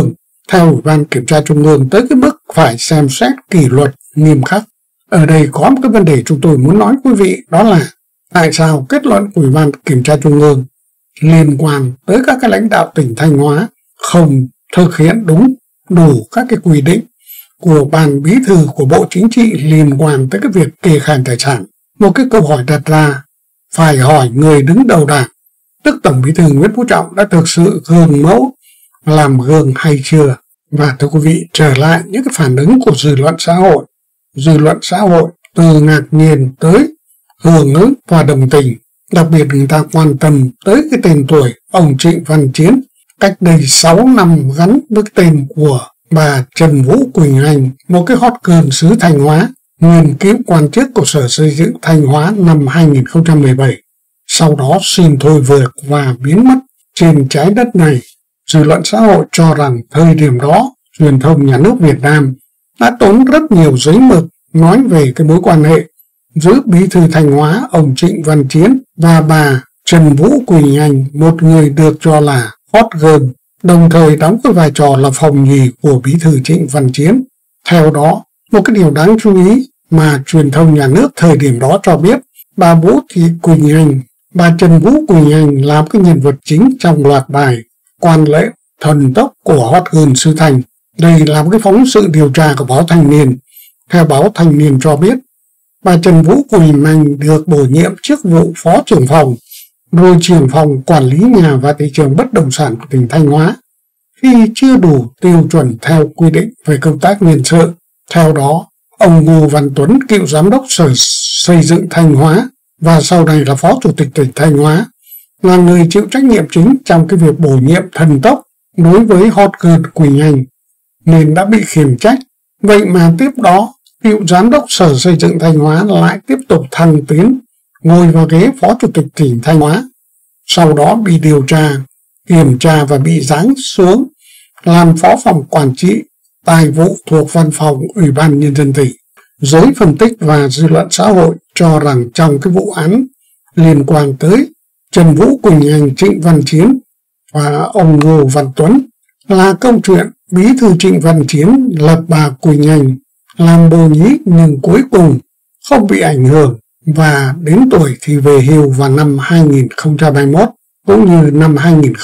[SPEAKER 1] theo Ủy ban Kiểm tra Trung ương tới cái mức phải xem xét kỷ luật nghiêm khắc. Ở đây có một cái vấn đề chúng tôi muốn nói quý vị, đó là tại sao kết luận của Ủy ban Kiểm tra Trung ương liên quan tới các cái lãnh đạo tỉnh Thanh Hóa không thực hiện đúng đủ các cái quy định của Ban Bí thư của Bộ Chính trị liên quan tới cái việc kê khai tài sản. Một cái câu hỏi đặt ra phải hỏi người đứng đầu Đảng, tức Tổng Bí thư Nguyễn Phú Trọng đã thực sự gương mẫu, làm gương hay chưa? Và thưa quý vị, trở lại những cái phản ứng của dư luận xã hội. Dư luận xã hội từ ngạc nhiên tới hưởng ứng và đồng tình. Đặc biệt người ta quan tâm tới cái tên tuổi ông Trịnh Văn Chiến, cách đây 6 năm gắn với tên của bà Trần Vũ Quỳnh Anh, một cái hot girl xứ Thanh Hóa, nguyên cựu quan chức của Sở Xây dựng Thanh Hóa năm 2017. Sau đó xin thôi việc và biến mất trên trái đất này. Dư luận xã hội cho rằng thời điểm đó, truyền thông nhà nước Việt Nam đã tốn rất nhiều giấy mực nói về cái mối quan hệ giữa Bí thư Thanh Hóa ông Trịnh Văn Chiến và bà Trần Vũ Quỳnh Anh, một người được cho là hot girl, đồng thời đóng cái vai trò là phòng nhì của Bí thư Trịnh Văn Chiến. Theo đó, một cái điều đáng chú ý mà truyền thông nhà nước thời điểm đó cho biết, bà Vũ Thị Quỳnh Anh, bà Trần Vũ Quỳnh Anh làm cái nhân vật chính trong loạt bài Quan lệ thần tốc của hot girl xứ Thanh. Đây là một cái phóng sự điều tra của báo Thanh Niên. Theo báo Thanh Niên cho biết, bà Trần Vũ Quỳnh Anh được bổ nhiệm chức vụ phó trưởng phòng, rồi trưởng phòng quản lý nhà và thị trường bất động sản của tỉnh Thanh Hóa, khi chưa đủ tiêu chuẩn theo quy định về công tác nhân sự. Theo đó, ông Ngô Văn Tuấn, cựu giám đốc Sở Xây dựng Thanh Hóa và sau này là phó chủ tịch tỉnh Thanh Hóa, là người chịu trách nhiệm chính trong cái việc bổ nhiệm thần tốc đối với hot girl Quỳnh Anh, nên đã bị khiển trách. Vậy mà tiếp đó, cựu giám đốc Sở Xây dựng Thanh Hóa lại tiếp tục thăng tiến, ngồi vào ghế phó chủ tịch tỉnh Thanh Hóa. Sau đó bị điều tra, kiểm tra và bị giáng xuống làm phó phòng quản trị tài vụ thuộc văn phòng Ủy ban Nhân dân tỉnh. Giới phân tích và dư luận xã hội cho rằng trong cái vụ án liên quan tới Trần Vũ Quỳnh Anh, Trịnh Văn Chiến và ông Ngô Văn Tuấn là câu chuyện Bí thư Trịnh Văn Chiến lập bà Quỳnh Anh làm bồ nhí nhưng cuối cùng không bị ảnh hưởng và đến tuổi thì về hưu vào năm 2021. Cũng như năm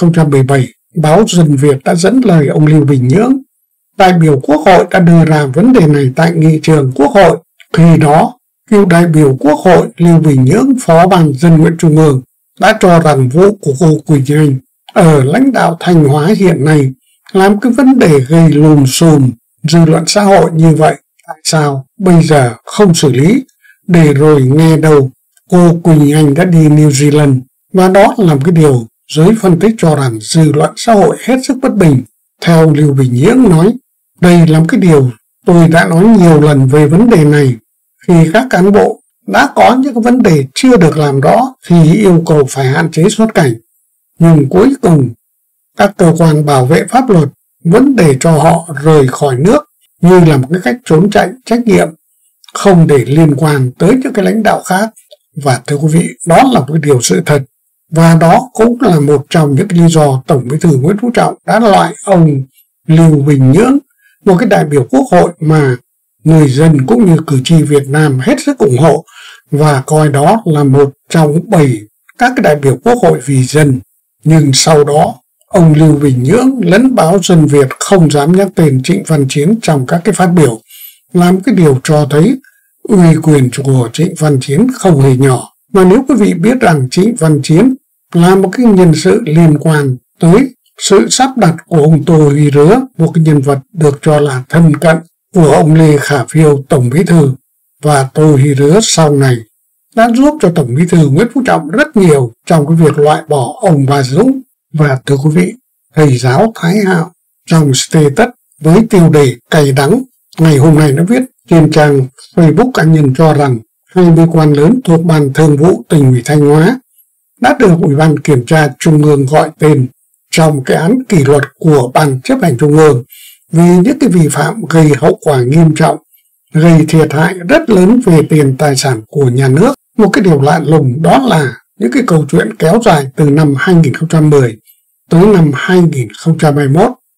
[SPEAKER 1] 2017, báo Dân Việt đã dẫn lời ông Lưu Bình Nhưỡng, đại biểu Quốc hội đã đưa ra vấn đề này tại nghị trường Quốc hội. Khi đó, cựu đại biểu Quốc hội Lưu Bình Nhưỡng, phó ban Dân nguyện Trung ương, đã cho rằng vụ của cô Quỳnh Anh ở lãnh đạo Thanh Hóa hiện nay làm cái vấn đề gây lùm xùm dư luận xã hội như vậy. Tại sao bây giờ không xử lý, để rồi nghe đâu cô Quỳnh Anh đã đi New Zealand? Và đó là một cái điều giới phân tích cho rằng dư luận xã hội hết sức bất bình. Theo Lưu Bình Nhưỡng nói, đây là một cái điều tôi đã nói nhiều lần về vấn đề này. Khi các cán bộ đã có những cái vấn đề chưa được làm rõ thì yêu cầu phải hạn chế xuất cảnh. Nhưng cuối cùng, các cơ quan bảo vệ pháp luật vẫn để cho họ rời khỏi nước như là một cái cách trốn chạy trách nhiệm, không để liên quan tới những cái lãnh đạo khác. Và thưa quý vị, đó là một cái điều sự thật. Và đó cũng là một trong những lý do Tổng Bí thư Nguyễn Phú Trọng đã loại ông Lưu Bình Nhưỡng, một cái đại biểu Quốc hội mà người dân cũng như cử tri Việt Nam hết sức ủng hộ và coi đó là một trong 7 các cái đại biểu Quốc hội vì dân. Nhưng sau đó, ông Lưu Bình Nhưỡng lẫn báo Dân Việt không dám nhắc tên Trịnh Văn Chiến trong các cái phát biểu, làm cái điều cho thấy uy quyền của Trịnh Văn Chiến không hề nhỏ. Mà nếu quý vị biết rằng Trịnh Văn Chiến là một cái nhân sự liên quan tới sự sắp đặt của ông Tô Huy Rứa, một cái nhân vật được cho là thân cận của ông Lê Khả Phiêu, Tổng Bí thư, và Tô Huy Rứa sau này đã giúp cho Tổng Bí thư Nguyễn Phú Trọng rất nhiều trong cái việc loại bỏ ông Bà Dũng. Và thưa quý vị, thầy giáo Thái Hạo trong status với tiêu đề cay đắng ngày hôm nay đã viết trên trang Facebook cá nhân cho rằng 20 quan lớn thuộc Ban Thường vụ Tỉnh ủy Thanh Hóa đã được Ủy ban Kiểm tra Trung ương gọi tên trong cái án kỷ luật của Ban Chấp hành Trung ương vì những cái vi phạm gây hậu quả nghiêm trọng, gây thiệt hại rất lớn về tiền tài sản của nhà nước. Một cái điều lạ lùng đó là những cái câu chuyện kéo dài từ năm 2010 tới năm 2021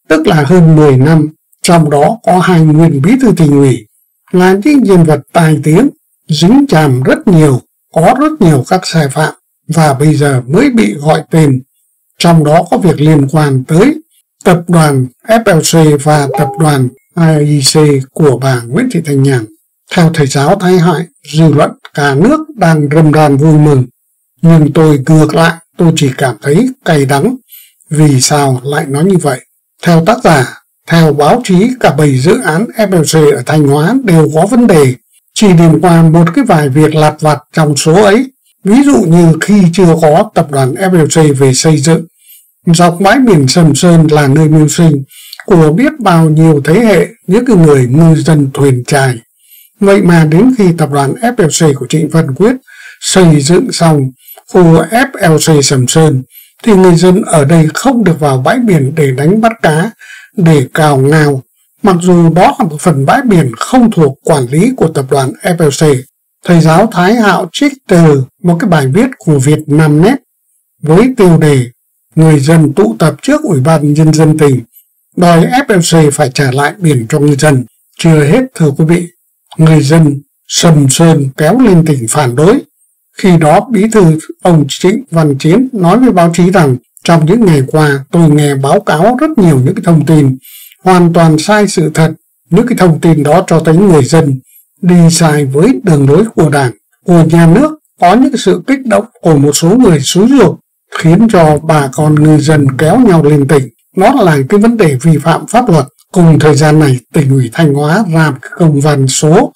[SPEAKER 1] tức là hơn 10 năm, trong đó có 2 nguyên bí thư Tỉnh ủy, là những nhân vật tài tiếng, dính chàm rất nhiều, có rất nhiều các sai phạm, và bây giờ mới bị gọi tên. Trong đó có việc liên quan tới tập đoàn FLC và tập đoàn AIC của bà Nguyễn Thị Thanh Nhàn. Theo thầy giáo Thái Hại, dư luận cả nước đang rầm ràn vui mừng. Nhưng tôi ngược lại, tôi chỉ cảm thấy cay đắng. Vì sao lại nói như vậy? Theo tác giả, theo báo chí, cả 7 dự án FLC ở Thanh Hóa đều có vấn đề. Chỉ điểm qua một cái vài việc lặt vặt trong số ấy. Ví dụ như khi chưa có tập đoàn FLC về xây dựng, dọc bãi biển Sầm Sơn là nơi mưu sinh của biết bao nhiêu thế hệ những người ngư dân thuyền chài. Vậy mà đến khi tập đoàn FLC của Trịnh Văn Quyết xây dựng xong khu FLC Sầm Sơn, thì người dân ở đây không được vào bãi biển để đánh bắt cá, để cào ngao, mặc dù đó là một phần bãi biển không thuộc quản lý của tập đoàn FLC. Thầy giáo Thái Hạo trích từ một cái bài viết của Vietnamnet với tiêu đề người dân tụ tập trước Ủy ban Nhân dân tỉnh, đòi FLC phải trả lại biển cho ngư dân. Chưa hết thưa quý vị, người dân Sầm Sơn kéo lên tỉnh phản đối. Khi đó bí thư ông Trịnh Văn Chiến nói với báo chí rằng trong những ngày qua tôi nghe báo cáo rất nhiều những cái thông tin hoàn toàn sai sự thật. Những cái thông tin đó cho thấy người dân đi sai với đường lối của Đảng, của nhà nước, có những sự kích động của một số người xúi giục khiến cho bà con ngư dân kéo nhau lên tỉnh. Nó là cái vấn đề vi phạm pháp luật. Cùng thời gian này, Tỉnh ủy Thanh Hóa ra công văn số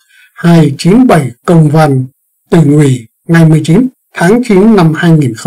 [SPEAKER 1] 297 công văn Tỉnh ủy ngày 19 tháng 9 năm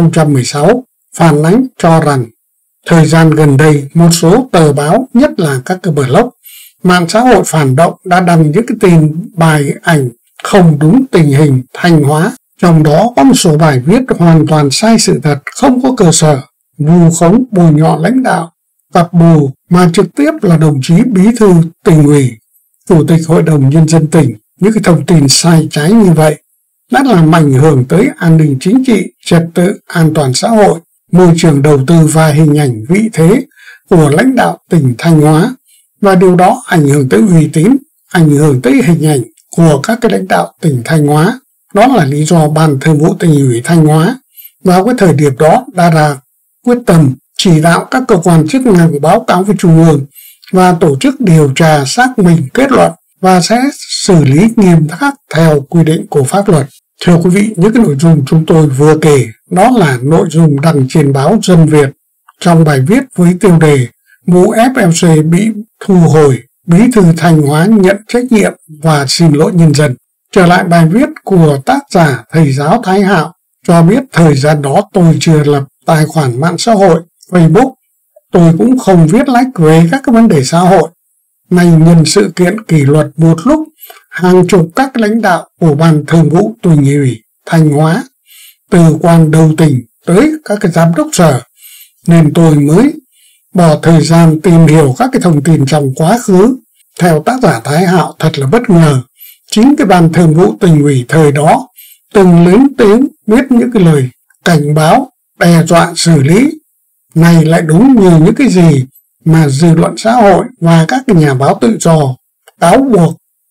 [SPEAKER 1] 2016 phản ánh cho rằng thời gian gần đây một số tờ báo, nhất là các cái blog, mạng xã hội phản động đã đăng những cái tin bài ảnh không đúng tình hình Thanh Hóa. Trong đó có một số bài viết hoàn toàn sai sự thật, không có cơ sở, vu khống bôi nhọ lãnh đạo, cặp bù mà trực tiếp là đồng chí bí thư Tỉnh ủy, chủ tịch Hội đồng Nhân dân tỉnh. Những cái thông tin sai trái như vậy đã làm ảnh hưởng tới an ninh chính trị, trật tự, an toàn xã hội, môi trường đầu tư và hình ảnh vị thế của lãnh đạo tỉnh Thanh Hóa. Và điều đó ảnh hưởng tới uy tín, ảnh hưởng tới hình ảnh của các cái lãnh đạo tỉnh Thanh Hóa. Đó là lý do Ban Thường vụ Tỉnh ủy Thanh Hóa vào cái thời điểm đó đã ra quyết tâm chỉ đạo các cơ quan chức năng báo cáo với Trung ương và tổ chức điều tra xác minh kết luận và sẽ xử lý nghiêm khắc theo quy định của pháp luật. Thưa quý vị, những cái nội dung chúng tôi vừa kể đó là nội dung đăng trên báo Dân Việt trong bài viết với tiêu đề vụ FLC bị thu hồi, bí thư Thanh Hóa nhận trách nhiệm và xin lỗi nhân dân. Trở lại bài viết của tác giả thầy giáo Thái Hạo cho biết thời gian đó tôi chưa lập tài khoản mạng xã hội Facebook, tôi cũng không viết lách về các cái vấn đề xã hội. Nay nhân sự kiện kỷ luật một lúc, hàng chục các lãnh đạo của Ban Thường vụ Tỉnh ủy Thanh Hóa, từ quan đầu tỉnh tới các cái giám đốc sở, nên tôi mới bỏ thời gian tìm hiểu các cái thông tin trong quá khứ. Theo tác giả Thái Hạo, thật là bất ngờ, chính cái Ban Thường vụ Tỉnh ủy thời đó từng lớn tiếng viết những cái lời cảnh báo, đe dọa xử lý. Này lại đúng như những cái gì mà dư luận xã hội và các cái nhà báo tự do cáo buộc,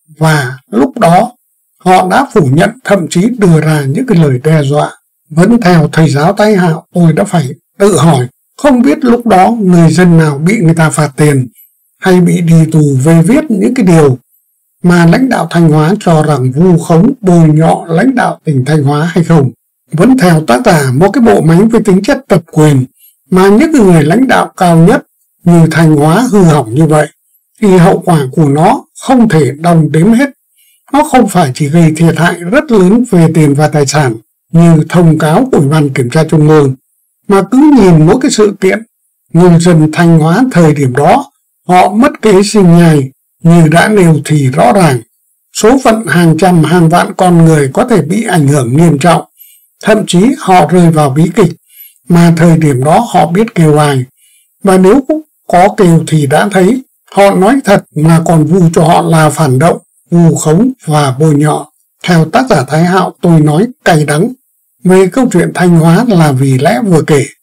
[SPEAKER 1] và lúc đó họ đã phủ nhận, thậm chí đưa ra những cái lời đe dọa. Vẫn theo thầy giáo Thái Hạo, tôi đã phải tự hỏi, không biết lúc đó người dân nào bị người ta phạt tiền hay bị đi tù về viết những cái điều mà lãnh đạo Thanh Hóa cho rằng vu khống bôi nhọ lãnh đạo tỉnh Thanh Hóa hay không. Vẫn theo tác giả, một cái bộ máy với tính chất tập quyền mà những người lãnh đạo cao nhất như Thanh Hóa hư hỏng như vậy, thì hậu quả của nó không thể đong đếm hết. Nó không phải chỉ gây thiệt hại rất lớn về tiền và tài sản như thông cáo của Ủy ban Kiểm tra Trung ương, mà cứ nhìn mỗi cái sự kiện, người dân Thanh Hóa thời điểm đó họ mất kế sinh nhai như đã nêu thì rõ ràng. Số phận hàng trăm hàng vạn con người có thể bị ảnh hưởng nghiêm trọng, thậm chí họ rơi vào bí kịch mà thời điểm đó họ biết kêu ai. Và nếu có kêu thì đã thấy họ nói thật mà còn vu cho họ là phản động, vu khống và bôi nhọ. Theo tác giả Thái Hạo, tôi nói cay đắng về câu chuyện Thanh Hóa là vì lẽ vừa kể.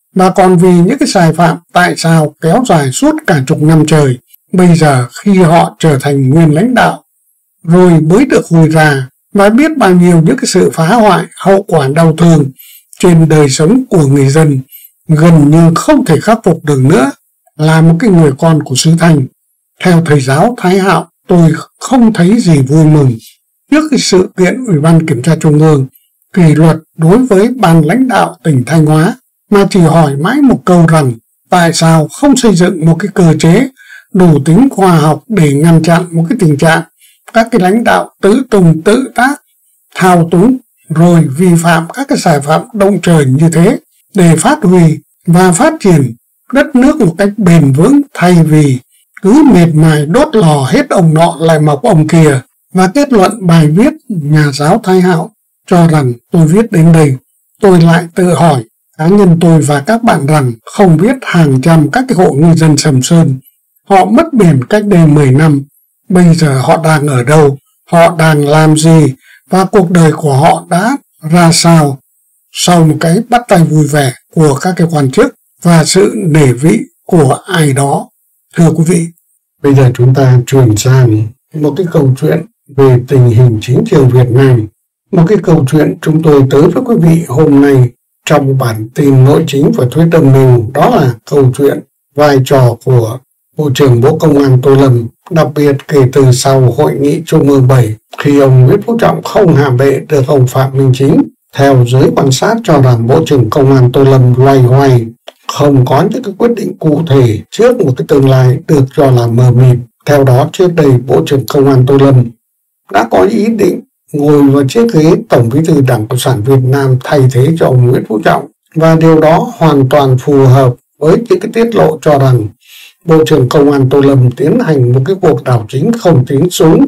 [SPEAKER 1] mà còn vì những cái sai phạm tại sao kéo dài suốt cả chục năm trời. Bây giờ khi họ trở thành nguyên lãnh đạo rồi mới được hùi ra, và biết bao nhiêu những cái sự phá hoại, hậu quả đau thương trên đời sống của người dân gần như không thể khắc phục được nữa. Là một cái người con của xứ Thanh, theo thầy giáo Thái Hạo, tôi không thấy gì vui mừng trước cái sự kiện Ủy ban Kiểm tra Trung ương kỷ luật đối với ban lãnh đạo tỉnh Thanh Hóa, mà chỉ hỏi mãi một câu rằng tại sao không xây dựng một cái cơ chế đủ tính khoa học để ngăn chặn một cái tình trạng các cái lãnh đạo tự tùng tự tác, thao túng rồi vi phạm các cái sai phạm động trời như thế để phát huy và phát triển đất nước một cách bền vững, thay vì cứ mệt mài đốt lò hết ông nọ lại mọc ông kia. Và kết luận bài viết nhà giáo Thái Hạo cho rằng tôi viết đến đây, tôi lại tự hỏi cá nhân tôi và các bạn rằng không biết hàng trăm các cái hộ ngư dân Sầm Sơn, họ mất biển cách đây 10 năm, bây giờ họ đang ở đâu, họ đang làm gì, và cuộc đời của họ đã ra sao sau một cái bắt tay vui vẻ của các cái quan chức và sự nể vị của ai đó. Thưa quý vị, bây giờ chúng ta chuyển sang một cái câu chuyện về tình hình chính trường Việt Nam. Một cái câu chuyện chúng tôi tới với quý vị hôm nay trong bản tin nội chính và thuyết âm mưu, đó là câu chuyện vai trò của Bộ trưởng Bộ Công an Tô Lâm, đặc biệt kể từ sau Hội nghị Trung ương 7, khi ông Nguyễn Phú Trọng không hạ bệ được ông Phạm Minh Chính. Theo giới quan sát cho rằng Bộ trưởng Công an Tô Lâm loay hoay, không có những cái quyết định cụ thể trước một cái tương lai được cho là mờ mịt. Theo đó, trước đây Bộ trưởng Công an Tô Lâm đã có ý định ngồi vào chiếc ghế Tổng Bí thư Đảng Cộng sản Việt Nam thay thế cho ông Nguyễn Phú Trọng, và điều đó hoàn toàn phù hợp với những cái tiết lộ cho rằng Bộ trưởng Công an Tô Lâm tiến hành một cái cuộc đảo chính không tiếng súng,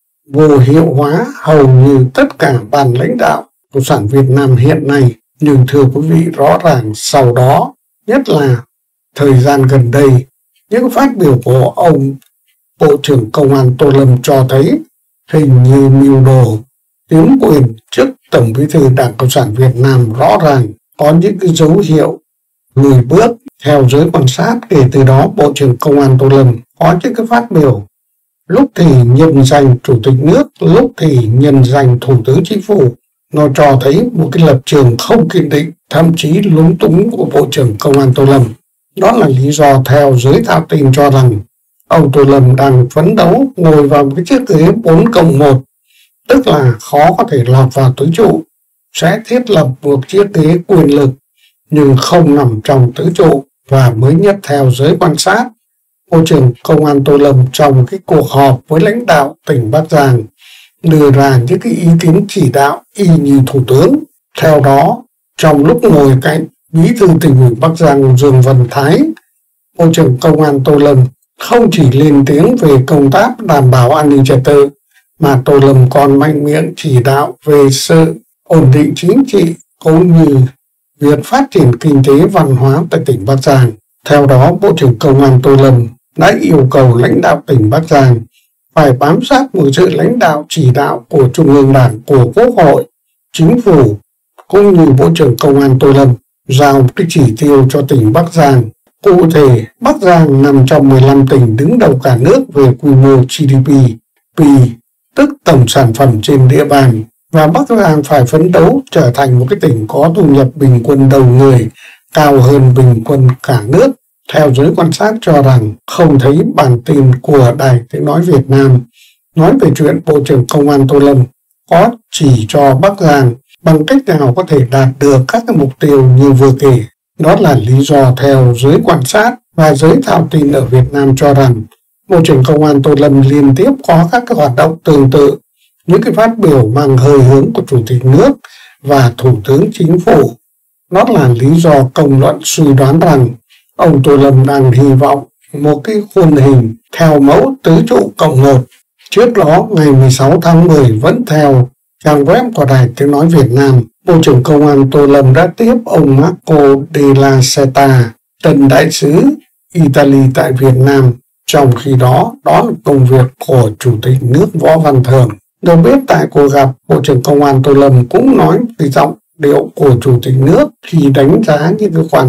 [SPEAKER 1] vô hiệu hóa hầu như tất cả ban lãnh đạo Cộng sản Việt Nam hiện nay. Nhưng thưa quý vị, rõ ràng sau đó, nhất là thời gian gần đây, những phát biểu của ông Bộ trưởng Công an Tô Lâm cho thấy hình như mưu đồ tiến quyền chức Tổng Bí thư Đảng Cộng sản Việt Nam rõ ràng có những cái dấu hiệu lùi bước. Theo giới quan sát, kể từ đó Bộ trưởng Công an Tô Lâm có những cái phát biểu lúc thì nhân danh Chủ tịch nước, lúc thì nhân danh Thủ tướng Chính phủ. Nó cho thấy một cái lập trường không kiên định, thậm chí lúng túng của Bộ trưởng Công an Tô Lâm. Đó là lý do theo giới thạo tin cho rằng ông Tô Lâm đang phấn đấu ngồi vào một cái chiếc ghế 4+1, tức là khó có thể lọt vào tứ trụ, sẽ thiết lập một chiếc ghế quyền lực nhưng không nằm trong tứ trụ. Và mới nhất theo giới quan sát, Bộ trưởng Công an Tô Lâm trong cái cuộc họp với lãnh đạo tỉnh Bắc Giang đưa ra những cái ý kiến chỉ đạo y như Thủ tướng. Theo đó, trong lúc ngồi cạnh Bí thư Tỉnh ủy Bắc Giang Dương Văn Thái, Bộ trưởng Công an Tô Lâm không chỉ lên tiếng về công tác đảm bảo an ninh trật tự, mà Tô Lâm còn mạnh miệng chỉ đạo về sự ổn định chính trị cũng như việc phát triển kinh tế văn hóa tại tỉnh Bắc Giang. Theo đó, Bộ trưởng Công an Tô Lâm đã yêu cầu lãnh đạo tỉnh Bắc Giang phải bám sát một sự lãnh đạo chỉ đạo của Trung ương Đảng, của Quốc hội, Chính phủ, cũng như Bộ trưởng Công an Tô Lâm giao một cái chỉ tiêu cho tỉnh Bắc Giang. Cụ thể, Bắc Giang nằm trong 15 tỉnh đứng đầu cả nước về quy mô GDP, P, tức tổng sản phẩm trên địa bàn, và Bắc Giang phải phấn đấu trở thành một cái tỉnh có thu nhập bình quân đầu người cao hơn bình quân cả nước. Theo giới quan sát cho rằng không thấy bản tin của Đài Tiếng Nói Việt Nam nói về chuyện Bộ trưởng Công an Tô Lâm có chỉ cho Bắc Giang bằng cách nào có thể đạt được các cái mục tiêu như vừa kể. Đó là lý do theo giới quan sát và giới thạo tin ở Việt Nam cho rằng Bộ trưởng Công an Tô Lâm liên tiếp có các cái hoạt động tương tự, những cái phát biểu mang hơi hướng của Chủ tịch nước và Thủ tướng Chính phủ. Đó là lý do công luận suy đoán rằng ông Tô Lâm đang hy vọng một cái khuôn hình theo mẫu tứ trụ cộng 1. Trước đó, ngày 16 tháng 10, vẫn theo trang web của Đài Tiếng Nói Việt Nam, Bộ trưởng Công an Tô Lâm đã tiếp ông Marco Della Seta, tân đại sứ Italy tại Việt Nam. Trong khi đó, đó là công việc của Chủ tịch nước Võ Văn Thưởng. Được biết tại cuộc gặp, Bộ trưởng Công an Tô Lâm cũng nói về giọng điệu của Chủ tịch nước khi đánh giá những cái quan hệ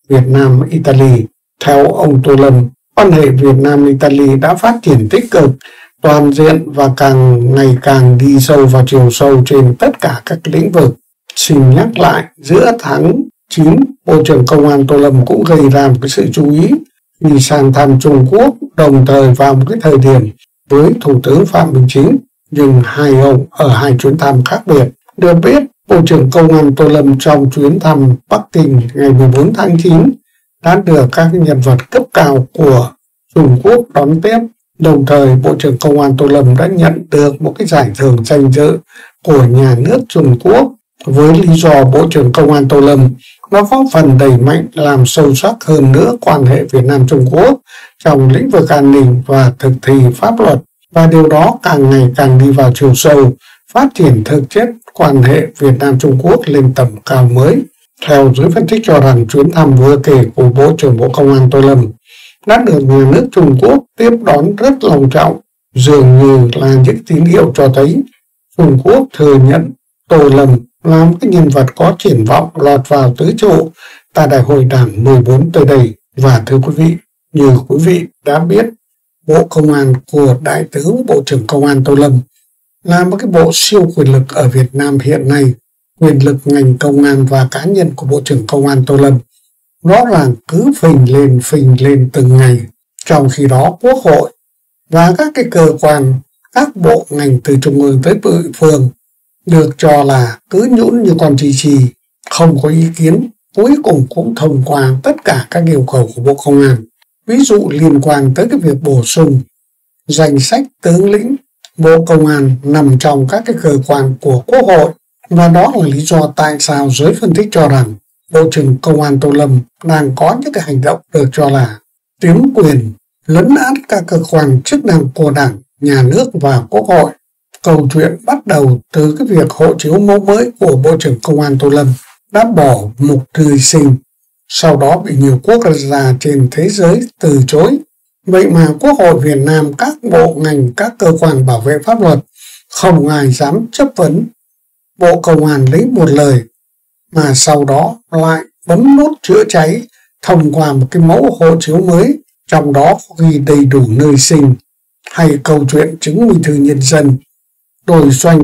[SPEAKER 1] Việt Nam-Italy. Theo ông Tô Lâm, quan hệ Việt Nam-Italy đã phát triển tích cực, toàn diện và càng ngày càng đi sâu vào chiều sâu trên tất cả các lĩnh vực. Xin nhắc lại, giữa tháng 9, Bộ trưởng Công an Tô Lâm cũng gây ra một cái sự chú ý khi sang thăm Trung Quốc, đồng thời vào một cái thời điểm với Thủ tướng Phạm Minh Chính, nhưng hai ông ở hai chuyến thăm khác biệt. Được biết, Bộ trưởng Công an Tô Lâm trong chuyến thăm Bắc Kinh ngày 14 tháng 9 đã được các nhân vật cấp cao của Trung Quốc đón tiếp. Đồng thời, Bộ trưởng Công an Tô Lâm đã nhận được một cái giải thưởng danh dự của nhà nước Trung Quốc với lý do Bộ trưởng Công an Tô Lâm nó có phần đẩy mạnh làm sâu sắc hơn nữa quan hệ Việt Nam-Trung Quốc trong lĩnh vực an ninh và thực thi pháp luật, và điều đó càng ngày càng đi vào chiều sâu, phát triển thực chất quan hệ Việt Nam-Trung Quốc lên tầm cao mới. Theo giới phân tích cho rằng chuyến thăm vừa kể của Bộ trưởng Bộ Công an Tô Lâm đã được nhà nước Trung Quốc tiếp đón rất long trọng, dường như là những tín hiệu cho thấy Trung Quốc thừa nhận Tô Lâm là một cái nhân vật có triển vọng lọt vào tứ trụ tại Đại hội Đảng 14 tới đây. Và thưa quý vị, như quý vị đã biết, Bộ Công an của Đại tướng Bộ trưởng Công an Tô Lâm là một cái bộ siêu quyền lực ở Việt Nam hiện nay. Quyền lực ngành công an và cá nhân của Bộ trưởng Công an Tô Lâm rõ ràng cứ phình lên từng ngày. Trong khi đó, Quốc hội và các cái cơ quan, các bộ ngành từ trung ương tới địa phương được cho là cứ nhũn như con chi, không có ý kiến, cuối cùng cũng thông qua tất cả các yêu cầu của Bộ Công an. Ví dụ liên quan tới cái việc bổ sung danh sách tướng lĩnh, Bộ Công an nằm trong các cái cơ quan của Quốc hội, và đó là lý do tại sao giới phân tích cho rằng Bộ trưởng Công an Tô Lâm đang có những cái hành động được cho là chiếm quyền, lấn át các cơ quan chức năng của Đảng, Nhà nước và Quốc hội. Câu chuyện bắt đầu từ cái việc hộ chiếu mẫu mới của Bộ trưởng Công an Tô Lâm đã bỏ mục tươi sinh, sau đó bị nhiều quốc gia trên thế giới từ chối. Vậy mà Quốc hội Việt Nam, các bộ ngành, các cơ quan bảo vệ pháp luật không ai dám chất vấn Bộ Công an lấy một lời, mà sau đó lại bấm nút chữa cháy thông qua một cái mẫu hộ chiếu mới, trong đó ghi đầy đủ nơi sinh, hay câu chuyện chứng minh thư nhân dân đổi xoanh,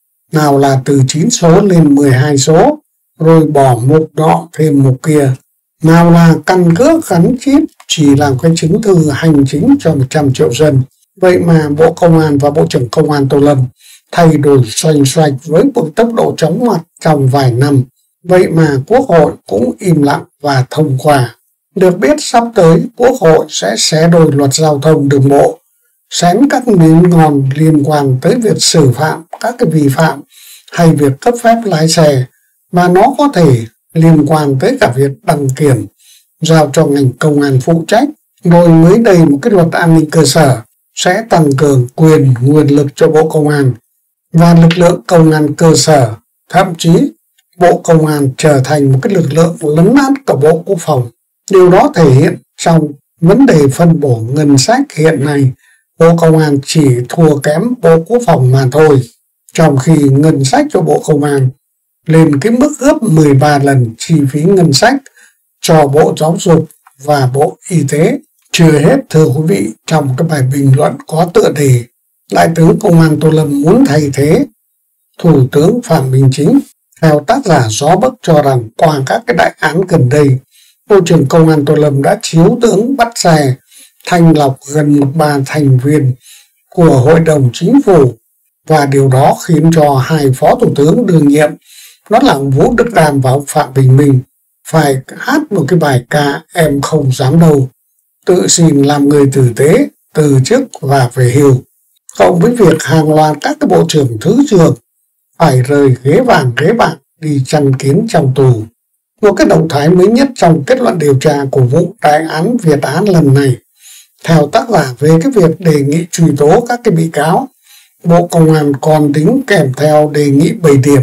[SPEAKER 1] nào là từ 9 số lên 12 số, rồi bỏ mục nọ thêm mục kia, nào là căn cước gắn chip chỉ là cái chứng thư hành chính cho 100 triệu dân. Vậy mà Bộ Công an và Bộ trưởng Công an Tô Lâm thay đổi xoanh với một tốc độ chóng mặt trong vài năm. Vậy mà Quốc hội cũng im lặng và thông qua. Được biết sắp tới Quốc hội sẽ xé đổi luật giao thông đường bộ, xén các miếng ngon liên quan tới việc xử phạm các cái vi phạm hay việc cấp phép lái xe, mà nó có thể liên quan tới cả việc đăng kiểm, giao cho ngành công an phụ trách. Rồi mới đây một cái luật an ninh cơ sở sẽ tăng cường quyền nguồn lực cho Bộ Công an và lực lượng công an cơ sở, thậm chí Bộ Công an trở thành một cái lực lượng lấn át cả Bộ Quốc phòng. Điều đó thể hiện trong vấn đề phân bổ ngân sách hiện nay, Bộ Công an chỉ thua kém Bộ Quốc phòng mà thôi, trong khi ngân sách cho Bộ Công an lên cái mức gấp 13 lần chi phí ngân sách cho Bộ Giáo dục và Bộ Y tế. Chưa hết thưa quý vị, trong cái bài bình luận có tựa đề Đại tướng Công an Tô Lâm muốn thay thế Thủ tướng Phạm Minh Chính, theo tác giả Gió Bấc cho rằng qua các cái đại án gần đây, Bộ trưởng Công an Tô Lâm đã chiếu tướng bắt xe thanh lọc gần 1/3 thành viên của Hội đồng Chính phủ, và điều đó khiến cho hai phó thủ tướng đương nhiệm, đó là ông Vũ Đức Đam và ông Phạm Bình Minh, phải hát một cái bài ca Em Không Dám Đâu, tự xin làm người tử tế, từ chức và về hưu. Cộng với việc hàng loạt các cái bộ trưởng, thứ trưởng phải rời ghế vàng ghế bạc đi chăn kiến trong tù. Một cái động thái mới nhất trong kết luận điều tra của vụ đại án Việt Á lần này, theo tác giả về cái việc đề nghị truy tố các cái bị cáo, Bộ Công an còn đính kèm theo đề nghị 7 điểm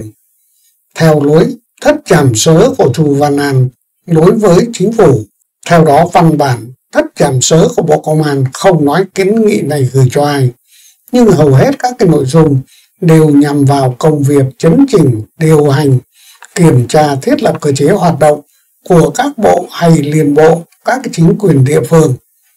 [SPEAKER 1] theo lối thất trảm sớ của Chu Văn An đối với chính phủ. Theo đó, văn bản thất trảm sớ của Bộ Công an không nói kiến nghị này gửi cho ai, nhưng hầu hết các cái nội dung đều nhằm vào công việc chấn chỉnh, điều hành, kiểm tra, thiết lập cơ chế hoạt động của các bộ hay liên bộ, các cái chính quyền địa phương.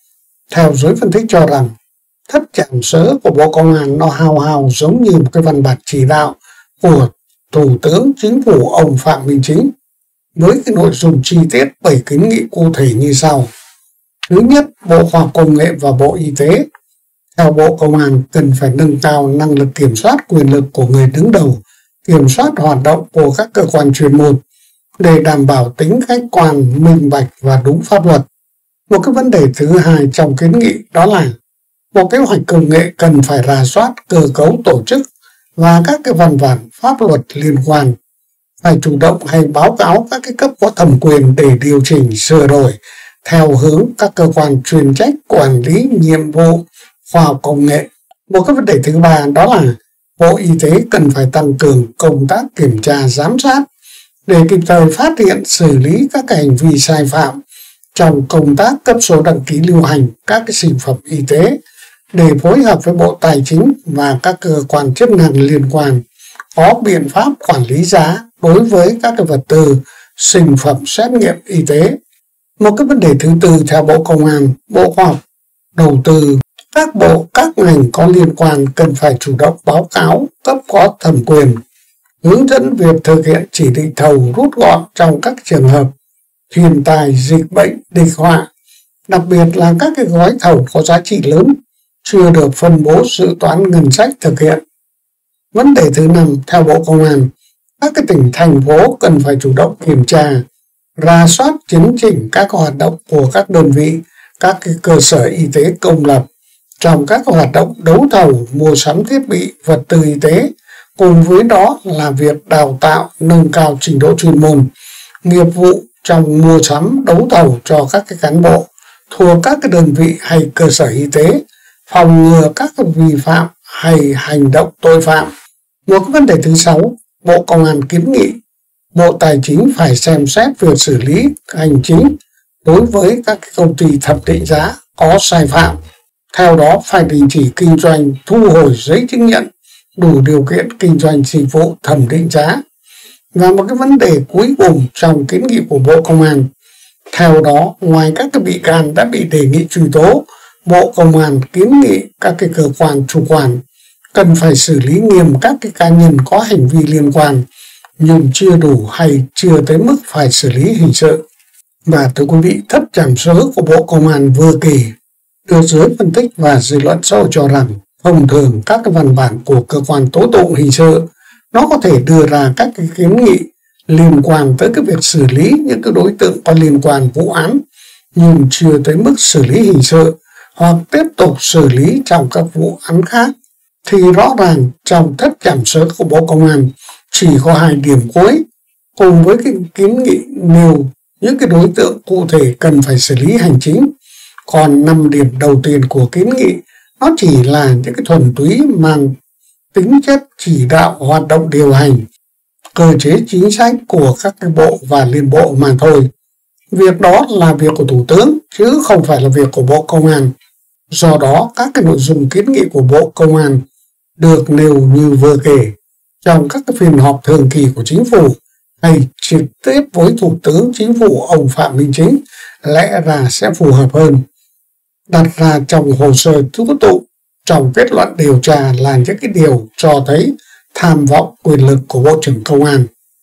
[SPEAKER 1] Theo giới phân tích cho rằng, thất trảm sớ của Bộ Công an nó hao giống như một cái văn bản chỉ đạo của Thủ tướng Chính phủ ông Phạm Minh Chính, với cái nội dung chi tiết 7 kiến nghị cụ thể như sau. Thứ nhất, Bộ Khoa học Công nghệ và Bộ Y tế. Theo Bộ Công an cần phải nâng cao năng lực kiểm soát quyền lực của người đứng đầu, kiểm soát hoạt động của các cơ quan chuyên môn để đảm bảo tính khách quan, minh bạch và đúng pháp luật. Một cái vấn đề thứ hai trong kiến nghị đó là Bộ Kế hoạch Công nghệ cần phải rà soát cơ cấu tổ chức và các cái văn bản pháp luật liên quan, phải chủ động hay báo cáo các cái cấp có thẩm quyền để điều chỉnh, sửa đổi theo hướng các cơ quan chuyên trách quản lý nhiệm vụ khoa học công nghệ. Một cái vấn đề thứ ba đó là Bộ Y tế cần phải tăng cường công tác kiểm tra giám sát để kịp thời phát hiện xử lý các hành vi sai phạm trong công tác cấp số đăng ký lưu hành các cái sản phẩm y tế, để phối hợp với Bộ Tài chính và các cơ quan chức năng liên quan có biện pháp quản lý giá đối với các cái vật tư, sinh phẩm xét nghiệm y tế. Một cái vấn đề thứ tư theo Bộ Công an, Bộ Khoa học, Đầu tư, các bộ, các ngành có liên quan cần phải chủ động báo cáo cấp có thẩm quyền, hướng dẫn việc thực hiện chỉ định thầu rút gọn trong các trường hợp thiên tai, dịch bệnh, địch họa, đặc biệt là các cái gói thầu có giá trị lớn chưa được phân bố dự toán ngân sách thực hiện. Vấn đề thứ năm theo Bộ Công an, các cái tỉnh thành phố cần phải chủ động kiểm tra, rà soát chấn chỉnh các hoạt động của các đơn vị, các cái cơ sở y tế công lập trong các hoạt động đấu thầu, mua sắm thiết bị, vật tư y tế. Cùng với đó là việc đào tạo, nâng cao trình độ chuyên môn, nghiệp vụ trong mua sắm, đấu thầu cho các cái cán bộ thuộc các cái đơn vị hay cơ sở y tế, phòng ngừa các cái vi phạm hay hành động tội phạm. Một cái vấn đề thứ 6, Bộ Công an kiến nghị Bộ Tài chính phải xem xét việc xử lý hành chính đối với các cái công ty thẩm định giá có sai phạm. Theo đó phải đình chỉ kinh doanh, thu hồi giấy chứng nhận đủ điều kiện kinh doanh dịch vụ thẩm định giá. Và một cái vấn đề cuối cùng trong kiến nghị của Bộ Công an, theo đó ngoài các cái bị can đã bị đề nghị truy tố, Bộ Công an kiến nghị các cái cơ quan chủ quản cần phải xử lý nghiêm các cái cá nhân có hành vi liên quan nhưng chưa đủ hay chưa tới mức phải xử lý hình sự. Và thưa quý vị, thất trảm sớ của Bộ Công an vừa kể được giới phân tích và dư luận xã hội cho rằng thông thường các cái văn bản của cơ quan tố tụng hình sự nó có thể đưa ra các cái kiến nghị liên quan tới cái việc xử lý những cái đối tượng có liên quan vụ án nhưng chưa tới mức xử lý hình sự hoặc tiếp tục xử lý trong các vụ án khác. Thì rõ ràng trong thất trảm sớ của Bộ Công an chỉ có 2 điểm cuối cùng với cái kiến nghị nêu những cái đối tượng cụ thể cần phải xử lý hành chính. Còn 5 điểm đầu tiên của kiến nghị nó chỉ là những cái thuần túy mang tính chất chỉ đạo hoạt động điều hành, cơ chế chính sách của các cái bộ và liên bộ mà thôi. Việc đó là việc của Thủ tướng chứ không phải là việc của Bộ Công an. Do đó các cái nội dung kiến nghị của Bộ Công an được nêu như vừa kể trong các cái phiên họp thường kỳ của Chính phủ hay trực tiếp với Thủ tướng Chính phủ ông Phạm Minh Chính lẽ ra sẽ phù hợp hơn. Đặt ra trong hồ sơ tố tụng, trong kết luận điều tra là những cái điều cho thấy tham vọng quyền lực của Bộ trưởng Công an.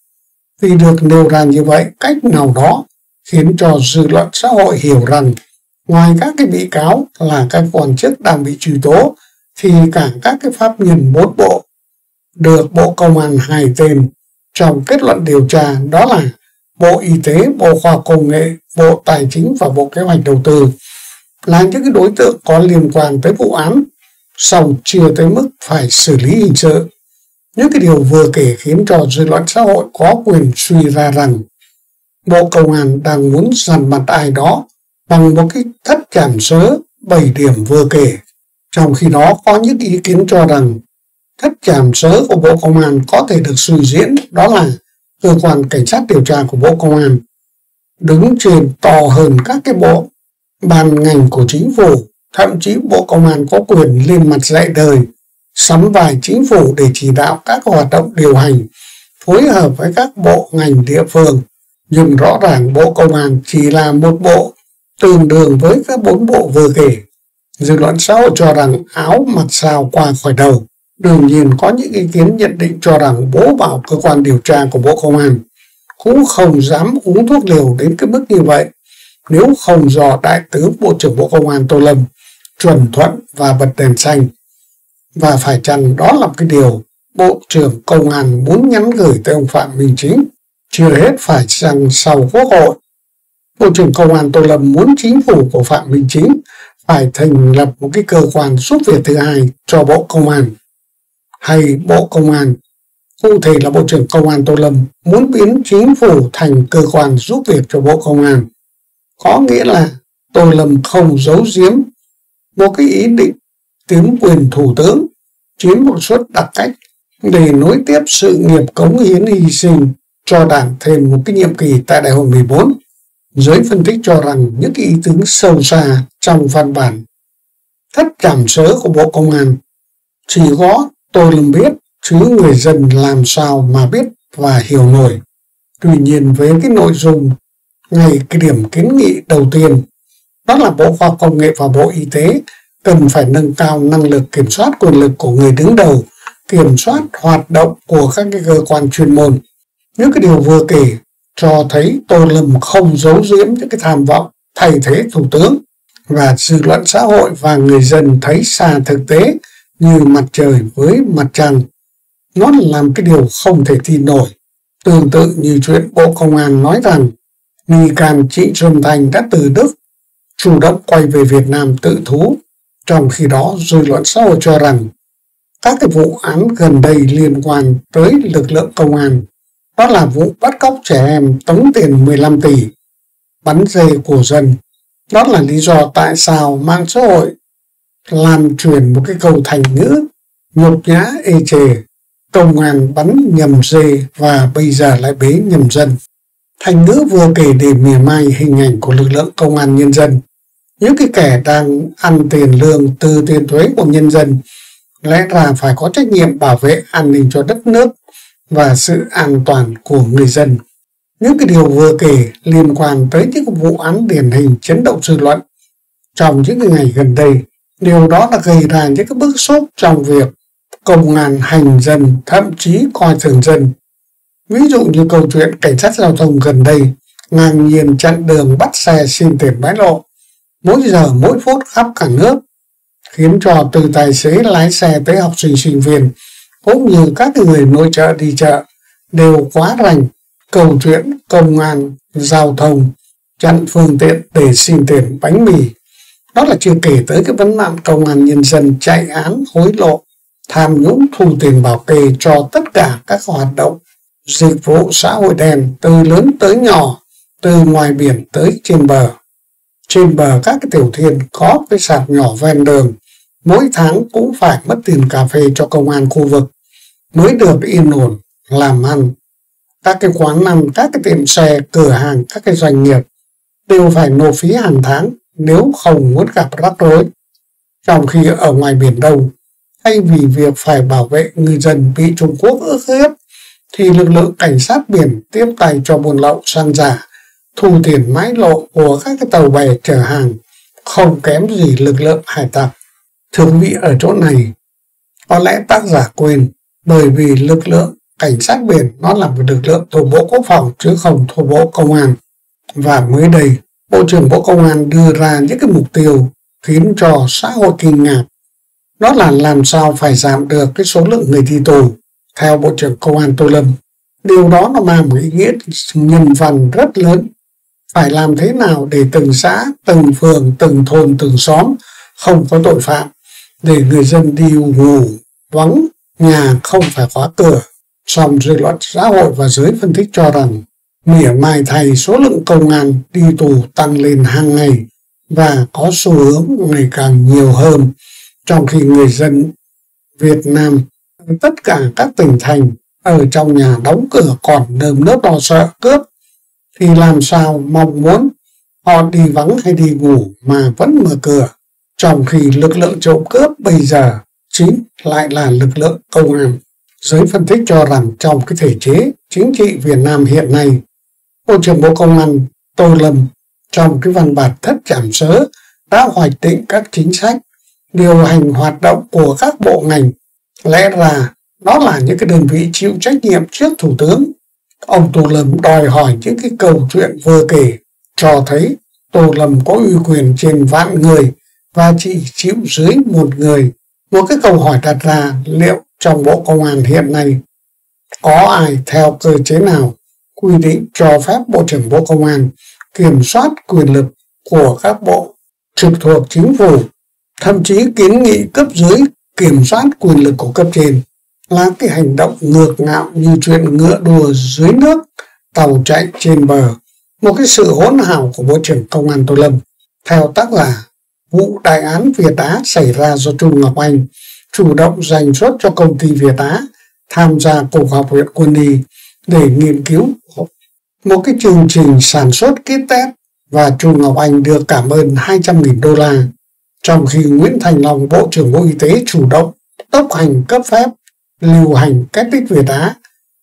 [SPEAKER 1] Vì được nêu ra như vậy, cách nào đó khiến cho dư luận xã hội hiểu rằng ngoài các cái bị cáo là các quan chức đang bị truy tố thì cả các cái pháp nhân 4 bộ được Bộ Công an hài tên trong kết luận điều tra, đó là Bộ Y tế, Bộ Khoa học Công nghệ, Bộ Tài chính và Bộ Kế hoạch Đầu tư, là những cái đối tượng có liên quan tới vụ án song chưa tới mức phải xử lý hình sự. Những cái điều vừa kể khiến cho dư luận xã hội có quyền suy ra rằng Bộ Công an đang muốn dằn mặt ai đó bằng một cái thất trảm sớ 7 điểm vừa kể. Trong khi đó có những ý kiến cho rằng thất trảm sớ của Bộ Công an có thể được suy diễn, đó là cơ quan cảnh sát điều tra của Bộ Công an đứng trên to hơn các cái bộ ban ngành của Chính phủ. Thậm chí Bộ Công an có quyền lên mặt dạy đời, sắm vai Chính phủ để chỉ đạo các hoạt động điều hành, phối hợp với các bộ ngành địa phương Nhưng rõ ràng Bộ Công an chỉ là một bộ tương đương với các 4 bộ vừa kể. Dư luận xã hội cho rằng áo mặc sao qua khỏi đầu. Đương nhiên có những ý kiến nhận định cho rằng bố bảo cơ quan điều tra của Bộ Công an cũng không dám uống thuốc liều đến cái mức như vậy nếu không do Đại tướng Bộ trưởng Bộ Công an Tô Lâm chuẩn thuận và bật đèn xanh. Và phải chăng đó là cái điều Bộ trưởng Công an muốn nhắn gửi tới ông Phạm Minh Chính? Chưa hết phải chăng sau Quốc hội, Bộ trưởng Công an Tô Lâm muốn chính phủ của Phạm Minh Chính phải thành lập một cái cơ quan giúp việc thứ hai cho Bộ Công an? Hay Bộ Công an, cụ thể là Bộ trưởng Công an Tô Lâm, muốn biến chính phủ thành cơ quan giúp việc cho Bộ Công an? Có nghĩa là Tô Lâm không giấu giếm một cái ý định tiến quyền thủ tướng, chiếm một suất đặc cách để nối tiếp sự nghiệp cống hiến hy sinh cho Đảng thêm một cái nhiệm kỳ tại Đại hội 14. Giới phân tích cho rằng những ý tứ sâu xa trong văn bản thất trảm sớ của Bộ Công an chỉ có Tô Lâm biết, chứ người dân làm sao mà biết và hiểu nổi. Tuy nhiên với cái nội dung ngay cái điểm kiến nghị đầu tiên, đó là Bộ Khoa học Công nghệ và Bộ Y tế cần phải nâng cao năng lực kiểm soát quyền lực của người đứng đầu, kiểm soát hoạt động của các cái cơ quan chuyên môn. Những cái điều vừa kể cho thấy Tô Lâm không giấu giếm những cái tham vọng thay thế thủ tướng, và dư luận xã hội và người dân thấy xa thực tế như mặt trời với mặt trăng. Nó làm cái điều không thể tin nổi. Tương tự như chuyện Bộ Công an nói rằng nghi can Trịnh Xuân Thanh đã từ Đức chủ động quay về Việt Nam tự thú. Trong khi đó, dư luận xã hội cho rằng các cái vụ án gần đây liên quan tới lực lượng công an, đó là vụ bắt cóc trẻ em tống tiền 15 tỷ, bắn dê của dân. Đó là lý do tại sao mạng xã hội lan truyền một cái câu thành ngữ nhục nhã ê chề: công an bắn nhầm dê và bây giờ lại bế nhầm dân. Thành ngữ vừa kể để mỉa mai hình ảnh của lực lượng công an nhân dân. Những cái kẻ đang ăn tiền lương từ tiền thuế của nhân dân lẽ ra phải có trách nhiệm bảo vệ an ninh cho đất nước và sự an toàn của người dân. Những cái điều vừa kể liên quan tới những vụ án điển hình chấn động dư luận trong những ngày gần đây. Điều đó là gây ra những cái bức xúc trong việc công an hành dân, thậm chí coi thường dân. Ví dụ như câu chuyện cảnh sát giao thông gần đây ngang nhiên chặn đường bắt xe xin tiền bãi lộ mỗi giờ mỗi phút khắp cả nước, khiến cho từ tài xế lái xe tới học sinh sinh viên cũng như các người nội trợ đi chợ đều quá rành câu chuyện công an giao thông chặn phương tiện để xin tiền bánh mì. Đó là chưa kể tới cái vấn nạn công an nhân dân chạy án, hối lộ, tham nhũng, thu tiền bảo kê cho tất cả các hoạt động dịch vụ xã hội đen, từ lớn tới nhỏ, từ ngoài biển tới trên bờ. Trên bờ các cái tiểu thiên có cái sạp nhỏ ven đường, mỗi tháng cũng phải mất tiền cà phê cho công an khu vực mới được yên ổn làm ăn. Các cái quán ăn, các cái tiệm xe, cửa hàng, các cái doanh nghiệp đều phải nộp phí hàng tháng nếu không muốn gặp rắc rối. Trong khi ở ngoài Biển Đông, thay vì việc phải bảo vệ ngư dân bị Trung Quốc ức hiếp, thì lực lượng cảnh sát biển tiếp tay cho buôn lậu xăng giả, thu tiền mãi lộ của các cái tàu bè chở hàng, không kém gì lực lượng hải tặc. Thưa quý vị, ở chỗ này, có lẽ tác giả quên, bởi vì lực lượng cảnh sát biển nó là một lực lượng thuộc Bộ Quốc phòng chứ không thuộc Bộ Công an. Và mới đây, Bộ trưởng Bộ Công an đưa ra những cái mục tiêu khiến cho xã hội kinh ngạc. Đó là làm sao phải giảm được cái số lượng người đi tù. Theo Bộ trưởng Công an Tô Lâm, điều đó nó mang một ý nghĩa nhân văn rất lớn. Phải làm thế nào để từng xã, từng phường, từng thôn, từng xóm không có tội phạm, để người dân đi ngủ vắng, nhà không phải khóa cửa. Song dư luận xã hội và giới phân tích cho rằng mỉa mai thay số lượng công an đi tù tăng lên hàng ngày và có xu hướng ngày càng nhiều hơn, trong khi người dân Việt Nam tất cả các tỉnh thành ở trong nhà đóng cửa còn nơm nớp lo sợ cướp, thì làm sao mong muốn họ đi vắng hay đi ngủ mà vẫn mở cửa, trong khi lực lượng trộm cướp bây giờ chính lại là lực lượng công an. Giới phân tích cho rằng trong cái thể chế chính trị Việt Nam hiện nay, Bộ trưởng Bộ Công an Tô Lâm trong cái văn bản thất trảm sớ đã hoạch định các chính sách điều hành hoạt động của các bộ ngành. Lẽ ra đó là những cái đơn vị chịu trách nhiệm trước Thủ tướng. Ông Tô Lâm đòi hỏi những cái câu chuyện vừa kể cho thấy Tô Lâm có uy quyền trên vạn người và chỉ chịu dưới một người. Một cái câu hỏi đặt ra, liệu trong Bộ Công an hiện nay có ai theo cơ chế nào quy định cho phép Bộ trưởng Bộ Công an kiểm soát quyền lực của các bộ trực thuộc chính phủ, thậm chí kiến nghị cấp dưới kiểm soát quyền lực của cấp trên, là cái hành động ngược ngạo như chuyện ngựa đùa dưới nước, tàu chạy trên bờ, một cái sự hỗn hào của Bộ trưởng Công an Tô Lâm. Theo tác giả, vụ đại án Việt Á xảy ra do Chu Ngọc Anh chủ động dành suất cho công ty Việt Á tham gia Cục Học viện Quân y để nghiên cứu một cái chương trình sản xuất kit test, và Chu Ngọc Anh được cảm ơn 200.000 đô la, trong khi Nguyễn Thành Long, Bộ trưởng Bộ Y tế chủ động tốc hành cấp phép lưu hành két tích Việt Á,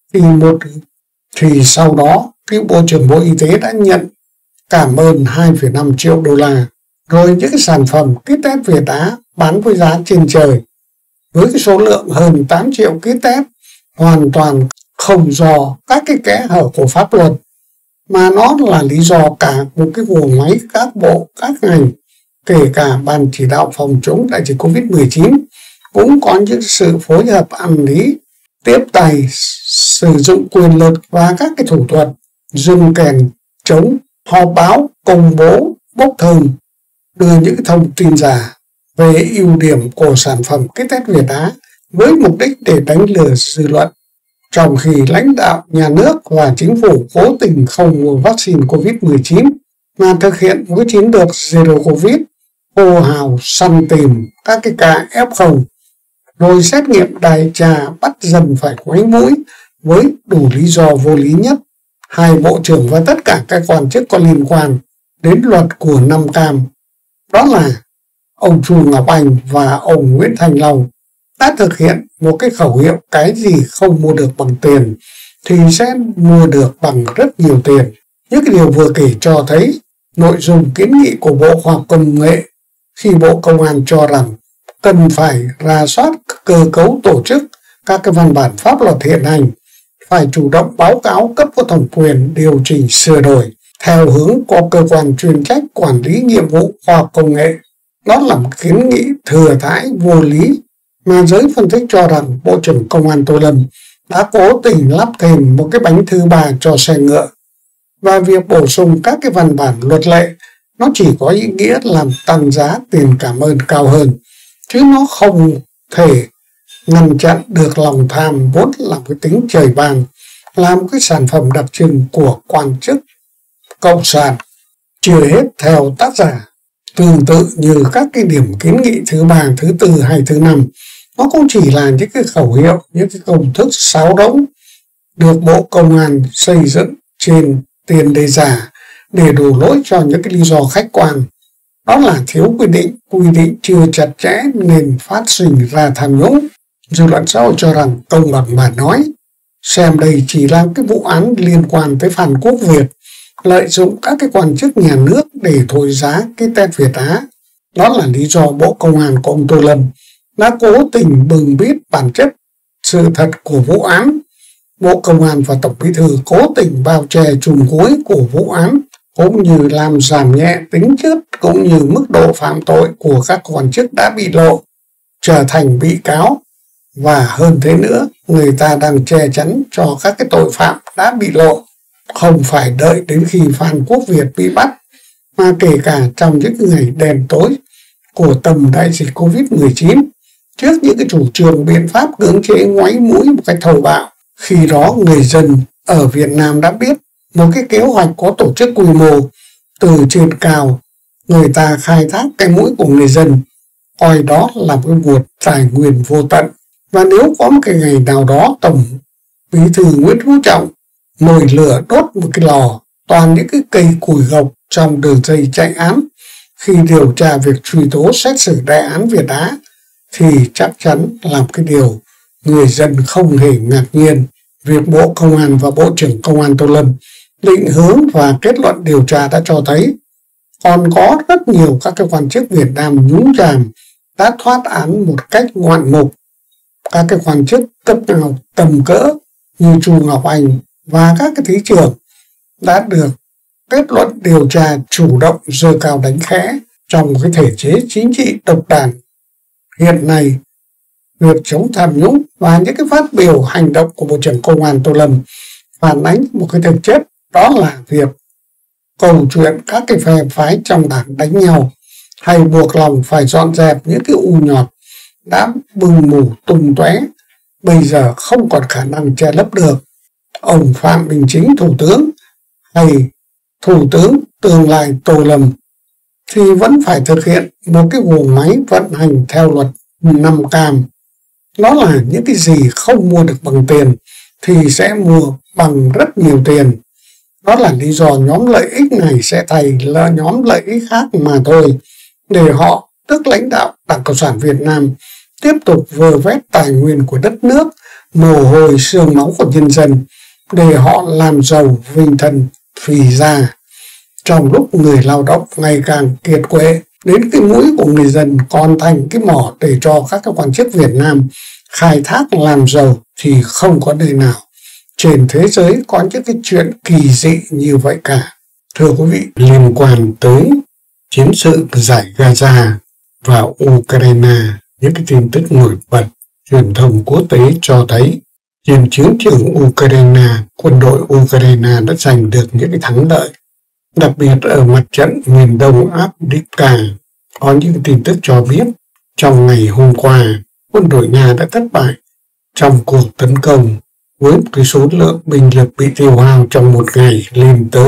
[SPEAKER 1] thì sau đó cái Bộ trưởng Bộ Y tế đã nhận cảm ơn 2,5 triệu đô la. Rồi những cái sản phẩm kit test Việt Á bán với giá trên trời, với cái số lượng hơn 8 triệu kit test, hoàn toàn không do các cái kẽ hở của pháp luật, mà nó là lý do cả một cái guồng máy các bộ, các ngành, kể cả Ban chỉ đạo phòng chống đại dịch Covid-19 cũng có những sự phối hợp ăn ý, tiếp tay sử dụng quyền lực và các cái thủ thuật dừng kèn chống, họp báo, công bố, bốc thơm, đưa những thông tin giả về ưu điểm của sản phẩm kit test Việt Á với mục đích để đánh lừa dư luận, trong khi lãnh đạo nhà nước và chính phủ cố tình không mua vaccine Covid-19 mà thực hiện một chiến lược Zero Covid, hô hào săn tìm các cái ca F0, rồi xét nghiệm đại trà bắt dần phải quấy mũi với đủ lý do vô lý nhất. Hai bộ trưởng và tất cả các quan chức có liên quan đến luật của 5 cam, đó là ông Chu Ngọc Anh và ông Nguyễn Thành Long, đã thực hiện một cái khẩu hiệu cái gì không mua được bằng tiền thì sẽ mua được bằng rất nhiều tiền. Những cái điều vừa kể cho thấy nội dung kiến nghị của Bộ Khoa học Công nghệ khi Bộ Công an cho rằng cần phải rà soát cơ cấu tổ chức các cái văn bản pháp luật hiện hành, phải chủ động báo cáo cấp có thẩm quyền điều chỉnh sửa đổi theo hướng có cơ quan chuyên trách quản lý nhiệm vụ khoa học công nghệ. Đó là một kiến nghị thừa thãi vô lý mà giới phân tích cho rằng Bộ trưởng Công an Tô Lâm đã cố tình lắp thêm một cái bánh thứ ba cho xe ngựa, và việc bổ sung các cái văn bản luật lệ nó chỉ có ý nghĩa làm tăng giá tiền cảm ơn cao hơn, chứ nó không thể ngăn chặn được lòng tham vốn là cái tính trời ban, là một cái sản phẩm đặc trưng của quan chức cộng sản. Chưa hết, theo tác giả, tương tự như các cái điểm kiến nghị thứ 3, thứ 4 hay thứ 5, nó cũng chỉ là những cái khẩu hiệu, những cái công thức sáo rỗng được Bộ Công an xây dựng trên tiền đề giả để đổ lỗi cho những cái lý do khách quan. Đó là thiếu quy định chưa chặt chẽ nên phát sinh ra tham nhũng. Dư luận xã hội cho rằng công bằng mà nói, xem đây chỉ là cái vụ án liên quan tới Phan Quốc Việt lợi dụng các cái quan chức nhà nước để thổi giá cái test Việt Á. Đó là lý do Bộ Công an của ông Tô Lâm đã cố tình bưng bít bản chất sự thật của vụ án. Bộ Công an và Tổng Bí thư cố tình bao che trùm cuối của vụ án, cũng như làm giảm nhẹ tính chất cũng như mức độ phạm tội của các quan chức đã bị lộ, trở thành bị cáo. Và hơn thế nữa, người ta đang che chắn cho các cái tội phạm đã bị lộ, không phải đợi đến khi Phan Quốc Việt bị bắt, mà kể cả trong những ngày đen tối của tầm đại dịch Covid-19, trước những cái chủ trương biện pháp cưỡng chế ngoáy mũi một cách thô bạo. Khi đó người dân ở Việt Nam đã biết một cái kế hoạch có tổ chức quy mô, từ trên cao người ta khai thác cái mũi của người dân, coi đó là một nguồn tài nguyên vô tận. Và nếu có một cái ngày nào đó Tổng Bí thư Nguyễn Phú Trọng nổi lửa đốt một cái lò toàn những cái cây củi gộc trong đường dây chạy án khi điều tra việc truy tố xét xử đại án Việt Á, thì chắc chắn là cái điều người dân không hề ngạc nhiên việc Bộ Công an và Bộ trưởng Công an Tô Lâm Định hướng và kết luận điều tra đã cho thấy còn có rất nhiều các cái quan chức Việt Nam nhúng chàm đã thoát án một cách ngoạn mục. Các cái quan chức cấp nào tầm cỡ như Chu Ngọc Anh và các cái thứ trưởng đã được kết luận điều tra chủ động giơ cao đánh khẽ trong một cái thể chế chính trị độc đàn. Hiện nay, việc chống tham nhũng và những cái phát biểu hành động của Bộ trưởng Công an Tô Lâm phản ánh một cái thực chất, đó là việc câu chuyện các cái phe phái trong đảng đánh nhau hay buộc lòng phải dọn dẹp những cái u nhọt đã bừng mù tung tóe, bây giờ không còn khả năng che lấp được. Ông Phạm Minh Chính Thủ tướng hay Thủ tướng tương lai Tô Lâm thì vẫn phải thực hiện một cái guồng máy vận hành theo luật 5 cam. Nó là những cái gì không mua được bằng tiền thì sẽ mua bằng rất nhiều tiền. Đó là lý do nhóm lợi ích này sẽ thay là nhóm lợi ích khác mà thôi, để họ, tức lãnh đạo Đảng Cộng sản Việt Nam, tiếp tục vơ vét tài nguyên của đất nước, mồ hôi xương máu của nhân dân, để họ làm giàu vinh thân phì ra. Trong lúc người lao động ngày càng kiệt quệ, đến cái mũi của người dân còn thành cái mỏ để cho các quan chức Việt Nam khai thác làm giàu, thì không có nơi nào trên thế giới có những cái chuyện kỳ dị như vậy cả. Thưa quý vị, liên quan tới chiến sự giải Gaza và Ukraine, những cái tin tức nổi bật truyền thông quốc tế cho thấy trên chiến trường Ukraine, quân đội Ukraine đã giành được những cái thắng lợi, đặc biệt ở mặt trận miền đông Avdiivka. Có những tin tức cho biết trong ngày hôm qua, quân đội Nga đã thất bại trong cuộc tấn công với cái số lượng binh lực bị tiêu hao trong một ngày lên tới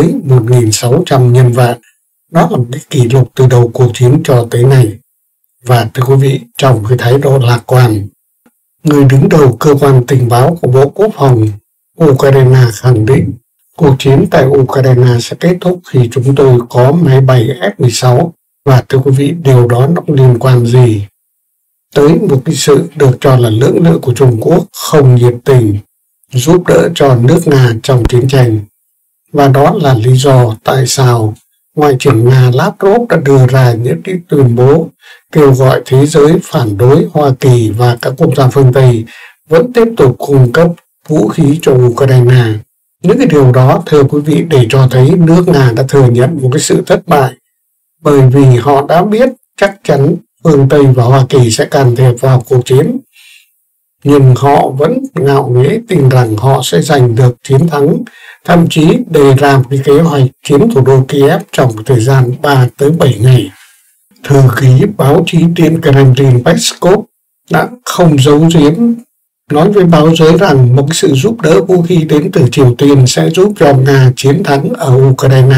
[SPEAKER 1] 1.600 nhân vạn. Đó là một cái kỷ lục từ đầu cuộc chiến cho tới nay. Và thưa quý vị, trong cái thái độ lạc quan, người đứng đầu cơ quan tình báo của Bộ Quốc phòng Ukraine khẳng định cuộc chiến tại Ukraine sẽ kết thúc khi chúng tôi có máy bay F-16. Và thưa quý vị, điều đó nó liên quan gì tới một cái sự được cho là lưỡng lự của Trung Quốc không nhiệt tình giúp đỡ cho nước Nga trong chiến tranh. Và đó là lý do tại sao Ngoại trưởng Nga Lavrov đã đưa ra những cái tuyên bố kêu gọi thế giới phản đối Hoa Kỳ và các quốc gia phương Tây vẫn tiếp tục cung cấp vũ khí cho Ukraine. Những cái điều đó, thưa quý vị, để cho thấy nước Nga đã thừa nhận một cái sự thất bại, bởi vì họ đã biết chắc chắn phương Tây và Hoa Kỳ sẽ can thiệp vào cuộc chiến. Nhưng họ vẫn ngạo nghễ tin rằng họ sẽ giành được chiến thắng, thậm chí đề ra một cái kế hoạch chiếm thủ đô Kiev trong thời gian 3 tới 7 ngày. Thư ký báo chí Điện Kremlin Peskov đã không giấu giếm nói với báo giới rằng một cái sự giúp đỡ vũ khí đến từ Triều Tiên sẽ giúp cho Nga chiến thắng ở Ukraine.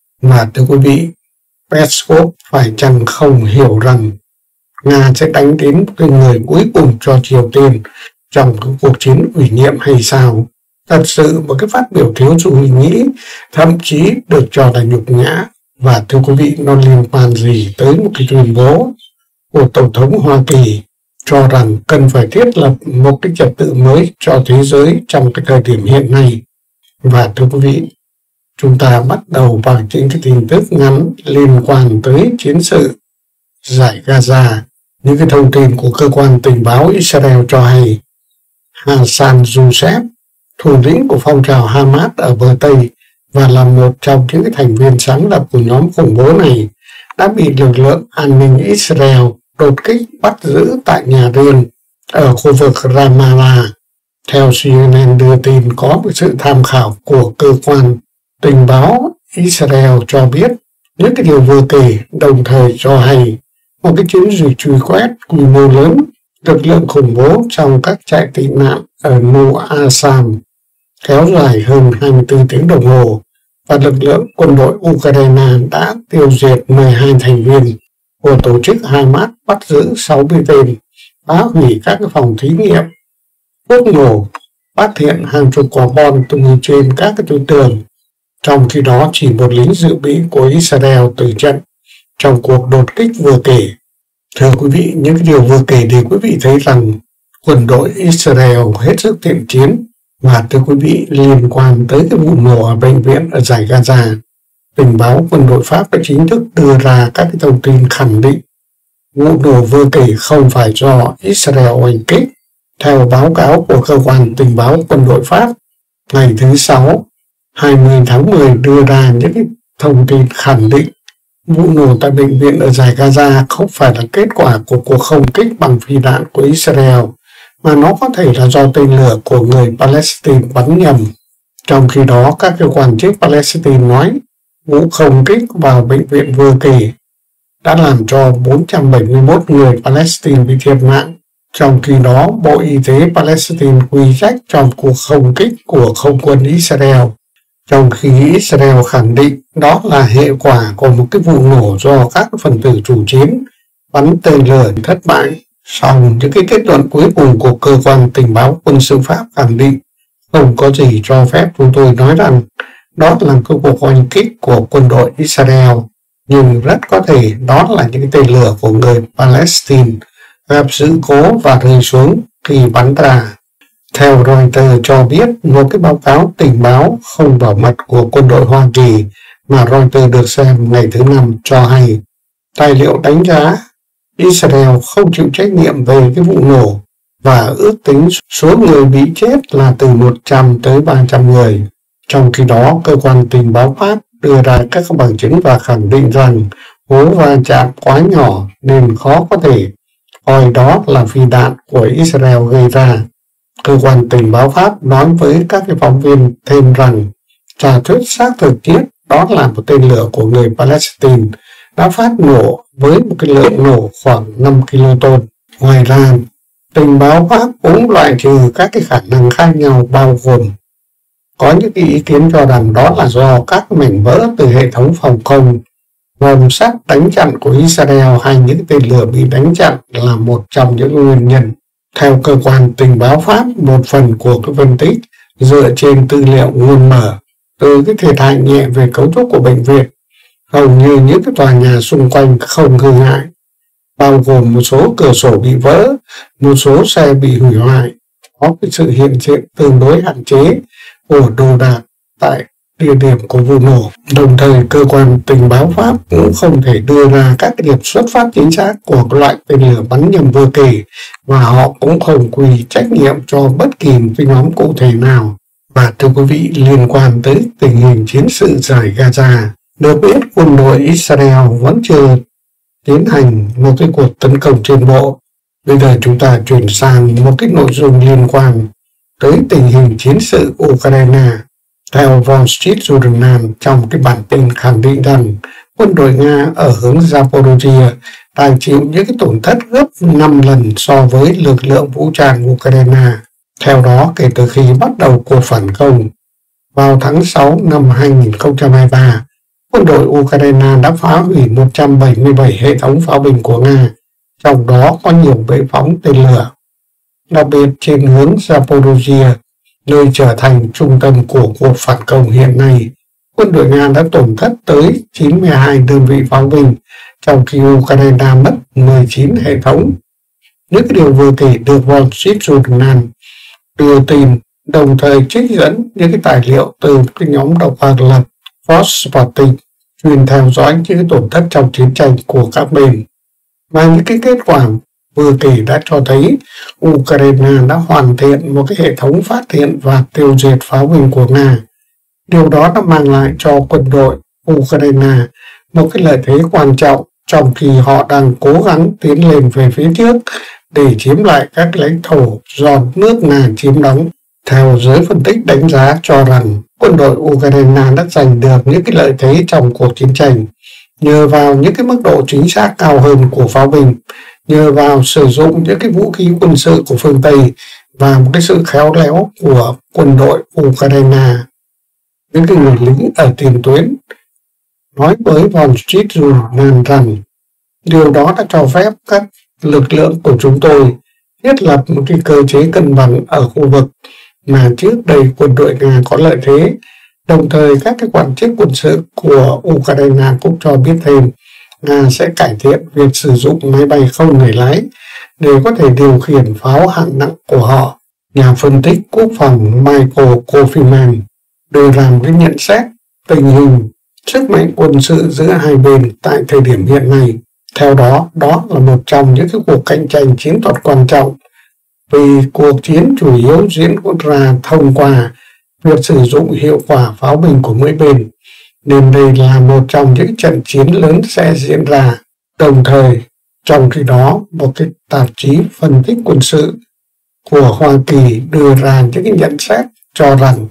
[SPEAKER 1] Mà thưa quý vị, Peskov phải chăng không hiểu rằng Nga sẽ đánh đến cái người cuối cùng cho Triều Tiên trong cái cuộc chiến ủy nhiệm hay sao? Thật sự một cái phát biểu thiếu suy nghĩ, thậm chí được cho là nhục nhã. Và thưa quý vị, nó liên quan gì tới một cái tuyên bố của Tổng thống Hoa Kỳ cho rằng cần phải thiết lập một cái trật tự mới cho thế giới trong cái thời điểm hiện nay. Và thưa quý vị, chúng ta bắt đầu bằng những cái tin tức ngắn liên quan tới chiến sự giải Gaza. Những cái thông tin của cơ quan tình báo Israel cho hay Hassan Youssef, thủ lĩnh của phong trào Hamas ở bờ Tây và là một trong những cái thành viên sáng lập của nhóm khủng bố này, đã bị lực lượng an ninh Israel đột kích bắt giữ tại nhà riêng ở khu vực Ramallah. Theo CNN đưa tin, có một sự tham khảo của cơ quan tình báo Israel cho biết những cái điều vừa kể đồng thời cho hay một cái chiến dịch truy quét quy mô lớn lực lượng khủng bố trong các trại tị nạn ở Nu Assam kéo dài hơn 24 tiếng đồng hồ, và lực lượng quân đội Ukraine đã tiêu diệt 12 thành viên của tổ chức Hamas, bắt giữ 60 tên, phá hủy các phòng thí nghiệm, thuốc nổ, phát hiện hàng chục quả bom tung trên các tuyến đường. Trong khi đó, chỉ một lính dự bị của Israel tử trận trong cuộc đột kích vừa kể. Thưa quý vị, những điều vừa kể để quý vị thấy rằng quân đội Israel hết sức thiện chiến Và thưa quý vị, liên quan tới cái vụ nổ ở bệnh viện ở dải Gaza, tình báo quân đội Pháp đã chính thức đưa ra các cái thông tin khẳng định vụ nổ vừa kể không phải do Israel oanh kích. Theo báo cáo của cơ quan tình báo quân đội Pháp, ngày thứ Sáu, 20 tháng 10 đưa ra những cái thông tin khẳng định vụ nổ tại bệnh viện ở dải Gaza không phải là kết quả của cuộc không kích bằng phi đạn của Israel, mà nó có thể là do tên lửa của người Palestine bắn nhầm. Trong khi đó, các cơ quan chức Palestine nói vụ không kích vào bệnh viện vừa kể đã làm cho 471 người Palestine bị thiệt mạng. Trong khi đó, Bộ Y tế Palestine quy trách trong cuộc không kích của không quân Israel, trong khi Israel khẳng định đó là hệ quả của một cái vụ nổ do các phần tử chủ chiến bắn tên lửa thất bại. Song những cái kết luận cuối cùng của cơ quan tình báo quân sự Pháp khẳng định không có gì cho phép chúng tôi nói rằng đó là một cuộc oanh kích của quân đội Israel, nhưng rất có thể đó là những cái tên lửa của người Palestine gặp sự cố và rơi xuống khi bắn ra. Theo Reuters cho biết, một cái báo cáo tình báo không bảo mật của quân đội Hoa Kỳ mà Reuters được xem ngày thứ Năm cho hay tài liệu đánh giá Israel không chịu trách nhiệm về cái vụ nổ và ước tính số người bị chết là từ 100 tới 300 người. Trong khi đó, cơ quan tình báo Pháp đưa ra các bằng chứng và khẳng định rằng hố va chạm quá nhỏ nên khó có thể coi đó là phi đạn của Israel gây ra. Cơ quan tình báo Pháp nói với các phóng viên thêm rằng giả thuyết xác thực nhất đó là một tên lửa của người Palestine đã phát nổ với một cái lượng nổ khoảng 5 kiloton. Ngoài ra, tình báo Pháp cũng loại trừ các cái khả năng khác nhau, bao gồm có những ý kiến cho rằng đó là do các mảnh vỡ từ hệ thống phòng không, vòm sắt đánh chặn của Israel hay những tên lửa bị đánh chặn là một trong những nguyên nhân. Theo cơ quan tình báo Pháp, một phần của cái phân tích dựa trên tư liệu nguồn mở từ cái thiệt hại nhẹ về cấu trúc của bệnh viện, hầu như những cái tòa nhà xung quanh không hư hại, bao gồm một số cửa sổ bị vỡ, một số xe bị hủy hoại, có cái sự hiện diện tương đối hạn chế của đồ đạc tại địa điểm của vụ nổ. Đồng thời, cơ quan tình báo Pháp cũng không thể đưa ra các điểm xuất phát chính xác của loại tên lửa bắn nhầm vừa kể, và họ cũng không quy trách nhiệm cho bất kỳ một cái nhóm cụ thể nào. Và thưa quý vị, liên quan tới tình hình chiến sự dải Gaza, được biết quân đội Israel vẫn chưa tiến hành một cái cuộc tấn công trên bộ. Bây giờ chúng ta chuyển sang một cái nội dung liên quan tới tình hình chiến sự Ukraine. Theo Wall Street Journal, trong cái bản tin khẳng định rằng quân đội Nga ở hướng Zaporizhia đang chịu những cái tổn thất gấp 5 lần so với lực lượng vũ trang Ukraine. Theo đó, kể từ khi bắt đầu cuộc phản công vào tháng 6 năm 2023, quân đội Ukraine đã phá hủy 177 hệ thống pháo binh của Nga, trong đó có nhiều bệ phóng tên lửa. Đặc biệt trên hướng Zaporizhia, nơi trở thành trung tâm của cuộc phản công hiện nay, quân đội Nga đã tổn thất tới 92 đơn vị pháo binh, trong khi Ukraine mất 19 hệ thống. Những điều vừa kể được Wall Street Journal đưa tin, đồng thời trích dẫn những cái tài liệu từ cái nhóm độc lập Force Spotting chuyên theo dõi những cái tổn thất trong chiến tranh của các bên. Và những cái kết quả vừa kể đã cho thấy Ukraine đã hoàn thiện một cái hệ thống phát hiện và tiêu diệt pháo binh của Nga. Điều đó đã mang lại cho quân đội Ukraine một cái lợi thế quan trọng trong khi họ đang cố gắng tiến lên về phía trước để chiếm lại các lãnh thổ do nước Nga chiếm đóng. Theo giới phân tích đánh giá cho rằng quân đội Ukraine đã giành được những cái lợi thế trong cuộc chiến tranh nhờ vào những cái mức độ chính xác cao hơn của pháo binh, nhờ vào sử dụng những cái vũ khí quân sự của phương Tây và một cái sự khéo léo của quân đội Ukraine. Những cái người lính ở tiền tuyến nói với Wall Street Journal rằng điều đó đã cho phép các lực lượng của chúng tôi thiết lập một cái cơ chế cân bằng ở khu vực mà trước đây quân đội Nga có lợi thế. Đồng thời, các cái quan chức quân sự của Ukraine cũng cho biết thêm Nga sẽ cải thiện việc sử dụng máy bay không người lái để có thể điều khiển pháo hạng nặng của họ. Nhà phân tích quốc phòng Michael Kofiman đưa ra một cái nhận xét tình hình sức mạnh quân sự giữa hai bên tại thời điểm hiện nay. Theo đó, đó là một trong những cái cuộc cạnh tranh chiến thuật quan trọng, vì cuộc chiến chủ yếu diễn ra thông qua việc sử dụng hiệu quả pháo binh của mỗi bên, nên đây là một trong những trận chiến lớn sẽ diễn ra. Đồng thời, trong khi đó, một cái tạp chí phân tích quân sự của Hoa Kỳ đưa ra những cái nhận xét cho rằng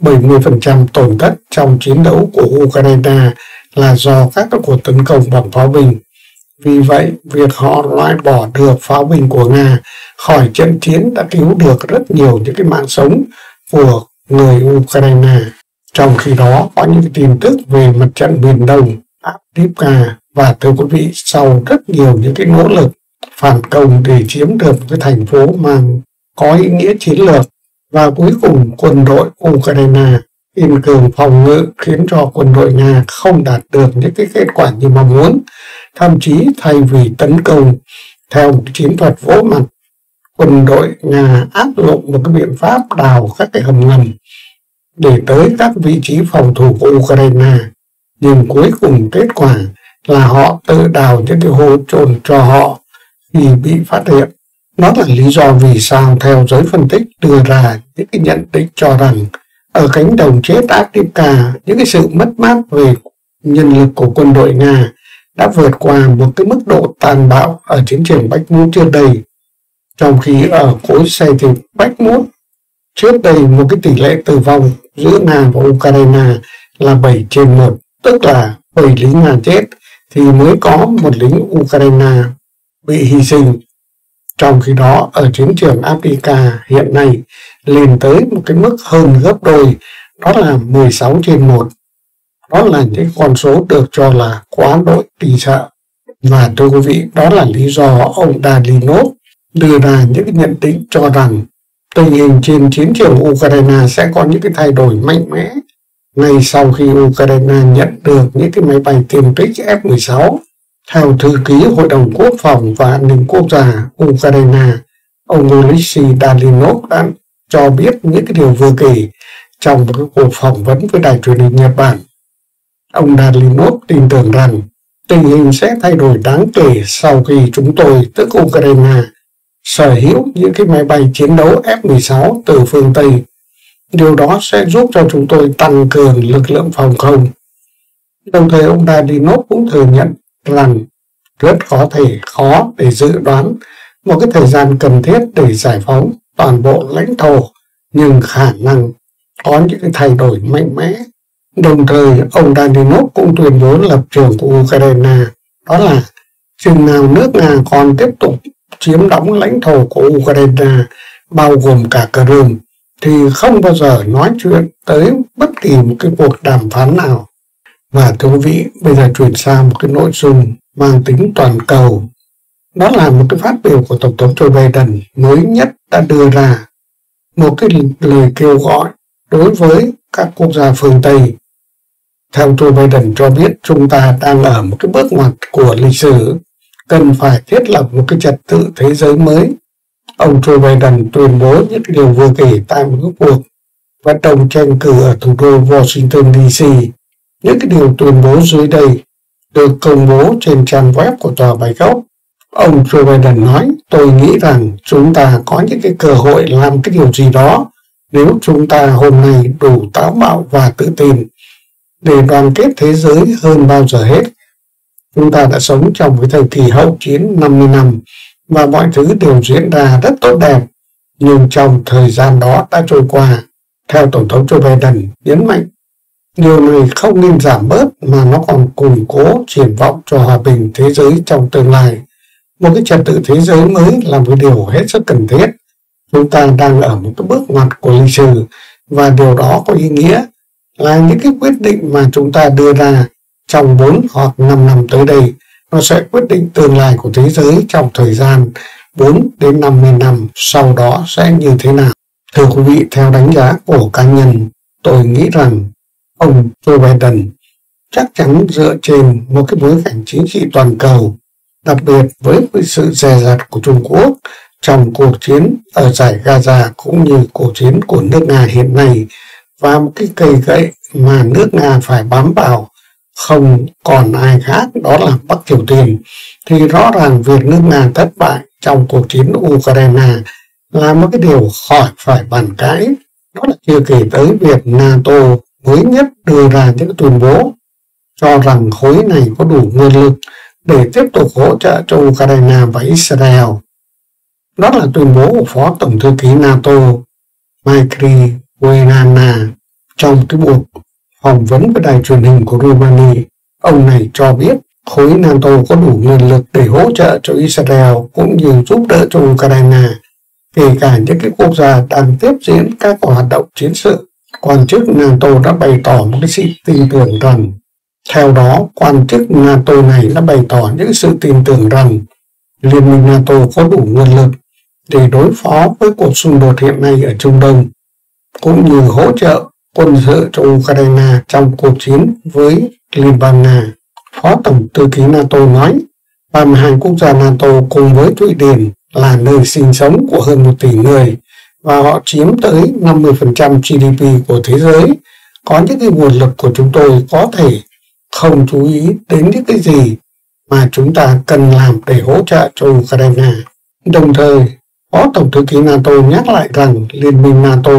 [SPEAKER 1] 70% tổn thất trong chiến đấu của Ukraine là do các cuộc tấn công bằng pháo binh. Vì vậy, việc họ loại bỏ được pháo binh của Nga khỏi trận chiến đã cứu được rất nhiều những cái mạng sống của người Ukraine. Trong khi đó, có những cái tin tức về mặt trận miền Đông, Avdiivka, và thưa quý vị, sau rất nhiều những cái nỗ lực phản công để chiếm được một cái thành phố mang có ý nghĩa chiến lược, và cuối cùng quân đội Ukraine kiên cường phòng ngự khiến cho quân đội Nga không đạt được những cái kết quả như mong muốn. Thậm chí thay vì tấn công theo một chiến thuật vỗ mặt, quân đội Nga áp dụng một cái biện pháp đào các cái hầm ngầm để tới các vị trí phòng thủ của Ukraine. Nhưng cuối cùng kết quả là họ tự đào những cái hố chôn cho họ khi bị phát hiện. Đó là lý do vì sao theo giới phân tích đưa ra những cái nhận định cho rằng ở cánh đồng chết Avdiivka, những cái sự mất mát về nhân lực của quân đội Nga đã vượt qua một cái mức độ tàn bạo ở chiến trường Bách Mút trước đây. Trong khi ở khối xe thịt Bách Mút trước đây một cái tỷ lệ tử vong giữa Nga và Ukraine là 7/1, tức là 7 lính Nga chết thì mới có một lính Ukraine bị hy sinh. Trong khi đó ở chiến trường Avdiivka hiện nay lên tới một cái mức hơn gấp đôi, đó là 16/1. Đó là những con số được cho là quá đỗi kỳ sợ. Và thưa quý vị, đó là lý do ông Dalinov đưa ra những cái nhận định cho rằng tình hình trên chiến trường Ukraine sẽ có những cái thay đổi mạnh mẽ ngay sau khi Ukraine nhận được những cái máy bay tiêm kích F-16. Theo thư ký Hội đồng Quốc phòng và An ninh Quốc gia Ukraine, ông Oleksiy Dalinov đã cho biết những cái điều vừa kể trong một cái cuộc phỏng vấn với đài truyền hình Nhật Bản. Ông Dalinov tin tưởng rằng tình hình sẽ thay đổi đáng kể sau khi chúng tôi, tức Ukraine, sở hữu những cái máy bay chiến đấu F-16 từ phương Tây. Điều đó sẽ giúp cho chúng tôi tăng cường lực lượng phòng không. Đồng thời ông Dalinov cũng thừa nhận rằng rất khó để dự đoán một cái thời gian cần thiết để giải phóng toàn bộ lãnh thổ, nhưng khả năng có những cái thay đổi mạnh mẽ. Đồng thời ông Dalinov cũng tuyên bố lập trường của Ukraine, đó là chừng nào nước Nga còn tiếp tục chiếm đóng lãnh thổ của Ukraine, bao gồm cả Crimea, thì không bao giờ nói chuyện tới bất kỳ một cái cuộc đàm phán nào. Và thưa quý vị, bây giờ chuyển sang một cái nội dung mang tính toàn cầu. Đó là một cái phát biểu của Tổng thống Joe Biden mới nhất đã đưa ra một cái lời kêu gọi đối với các quốc gia phương Tây. Theo Joe Biden cho biết, chúng ta đang ở một cái bước ngoặt của lịch sử, cần phải thiết lập một cái trật tự thế giới mới. Ông Joe Biden tuyên bố những điều vừa kể tại một cái cuộc vận động tranh cử ở thủ đô Washington DC. Những cái điều tuyên bố dưới đây được công bố trên trang web của Tòa Bạch Ốc. Ông Joe Biden nói, tôi nghĩ rằng chúng ta có những cái cơ hội làm cái điều gì đó nếu chúng ta hôm nay đủ táo bạo và tự tin để đoàn kết thế giới hơn bao giờ hết. Chúng ta đã sống trong cái thời kỳ hậu chiến 50 năm và mọi thứ đều diễn ra rất tốt đẹp, nhưng trong thời gian đó đã trôi qua. Theo Tổng thống Joe Biden nhấn mạnh, điều này không nên giảm bớt mà nó còn củng cố triển vọng cho hòa bình thế giới trong tương lai. Một cái trật tự thế giới mới là một điều hết sức cần thiết. Chúng ta đang ở một cái bước ngoặt của lịch sử và điều đó có ý nghĩa là những cái quyết định mà chúng ta đưa ra trong 4 hoặc 5 năm tới đây, nó sẽ quyết định tương lai của thế giới trong thời gian 4 đến 50 năm sau đó sẽ như thế nào. Thưa quý vị, theo đánh giá của cá nhân, tôi nghĩ rằng ông Joe Biden chắc chắn dựa trên một cái bối cảnh chính trị toàn cầu, đặc biệt với sự dè dặt của Trung Quốc trong cuộc chiến ở giải Gaza cũng như cuộc chiến của nước Nga hiện nay, và một cái cây gậy mà nước Nga phải bám vào không còn ai khác, đó là Bắc Triều Tiên, thì rõ ràng việc nước Nga thất bại trong cuộc chiến Ukraine là một cái điều khỏi phải bàn cãi. Đó là chưa kể tới việc NATO mới nhất đưa ra những tuyên bố cho rằng khối này có đủ nguồn lực để tiếp tục hỗ trợ cho Ukraine và Israel. Đó là tuyên bố của Phó Tổng thư ký NATO Mykri Buenana trong cái buổi phỏng vấn với đài truyền hình của Romania. Ông này cho biết khối NATO có đủ nguồn lực để hỗ trợ cho Israel cũng như giúp đỡ cho Ukraine, kể cả những cái quốc gia đang tiếp diễn các hoạt động chiến sự. Quan chức NATO đã bày tỏ một cái sự tin tưởng rằng, theo đó, quan chức NATO này đã bày tỏ những sự tin tưởng rằng Liên minh NATO có đủ nguồn lực để đối phó với cuộc xung đột hiện nay ở Trung Đông, cũng như hỗ trợ quân sự cho Ukraine trong cuộc chiến với Liên bang Nga. Phó Tổng thư ký NATO nói, 32 quốc gia NATO cùng với Thụy Điển là nơi sinh sống của hơn 1 tỷ người, và họ chiếm tới 50% GDP của thế giới. Có những cái nguồn lực của chúng tôi có thể không chú ý đến những cái gì mà chúng ta cần làm để hỗ trợ cho Ukraine. Đồng thời, Phó Tổng thư ký NATO nhắc lại rằng Liên minh NATO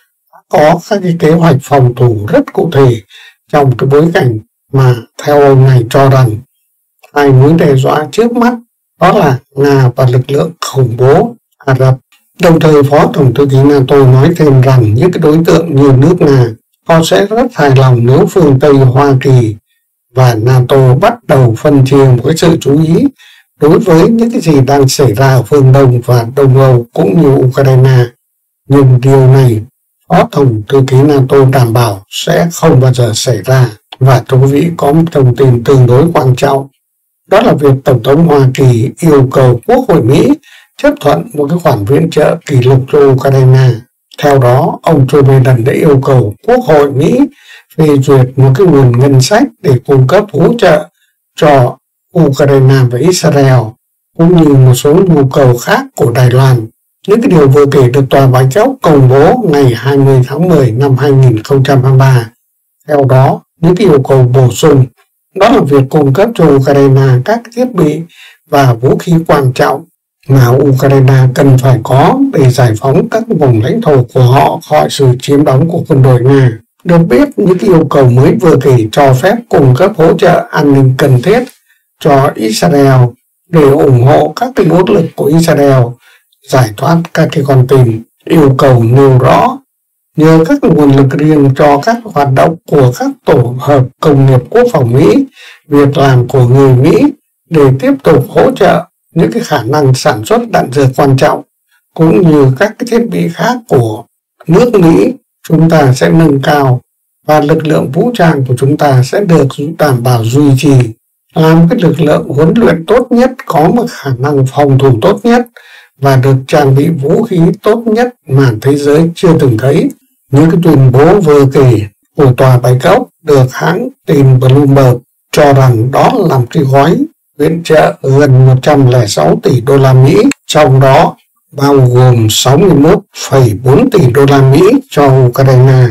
[SPEAKER 1] có các cái kế hoạch phòng thủ rất cụ thể trong cái bối cảnh mà theo ông này cho rằng hai mối đe dọa trước mắt đó là Nga và lực lượng khủng bố Ả Rập. Đồng thời, Phó Tổng thư ký NATO nói thêm rằng những cái đối tượng như nước Nga, họ sẽ rất hài lòng nếu phương Tây Hoa Kỳ và NATO bắt đầu phân chia một cái sự chú ý đối với những cái gì đang xảy ra ở phương Đông và Đông Âu cũng như Ukraine. Nhưng điều này, Phó Tổng thư ký NATO đảm bảo sẽ không bao giờ xảy ra. Và thưa quý vị, có một thông tin tương đối quan trọng. Đó là việc Tổng thống Hoa Kỳ yêu cầu Quốc hội Mỹ chấp thuận một cái khoản viện trợ kỷ lục cho Ukraine. Theo đó, ông Joe Biden đã yêu cầu Quốc hội Mỹ phê duyệt một cái nguồn ngân sách để cung cấp hỗ trợ cho Ukraine và Israel, cũng như một số nhu cầu khác của Đài Loan. Những cái điều vừa kể được Tòa Bạch Ốc công bố ngày 20 tháng 10 năm 2023. Theo đó, những cái yêu cầu bổ sung đó là việc cung cấp cho Ukraine các thiết bị và vũ khí quan trọng mà Ukraine cần phải có để giải phóng các vùng lãnh thổ của họ khỏi sự chiếm đóng của quân đội Nga. Được biết, những cái yêu cầu mới vừa kể cho phép cung cấp hỗ trợ an ninh cần thiết cho Israel để ủng hộ các cái nỗ lực của Israel giải thoát các cái con tin. Yêu cầu nêu rõ nhờ các nguồn lực riêng cho các hoạt động của các tổ hợp công nghiệp quốc phòng Mỹ, việc làm của người Mỹ để tiếp tục hỗ trợ những cái khả năng sản xuất đạn dược quan trọng, cũng như các cái thiết bị khác của nước Mỹ, chúng ta sẽ nâng cao và lực lượng vũ trang của chúng ta sẽ được đảm bảo duy trì, làm cái lực lượng huấn luyện tốt nhất, có một khả năng phòng thủ tốt nhất và được trang bị vũ khí tốt nhất mà thế giới chưa từng thấy. Những cái tuyên bố vừa kể của Tòa Bạch Ốc được hãng tin Bloomberg cho rằng đó là một cái gói viện trợ gần 106 tỷ đô la Mỹ, trong đó bao gồm 61,4 tỷ đô la Mỹ cho Ukraine,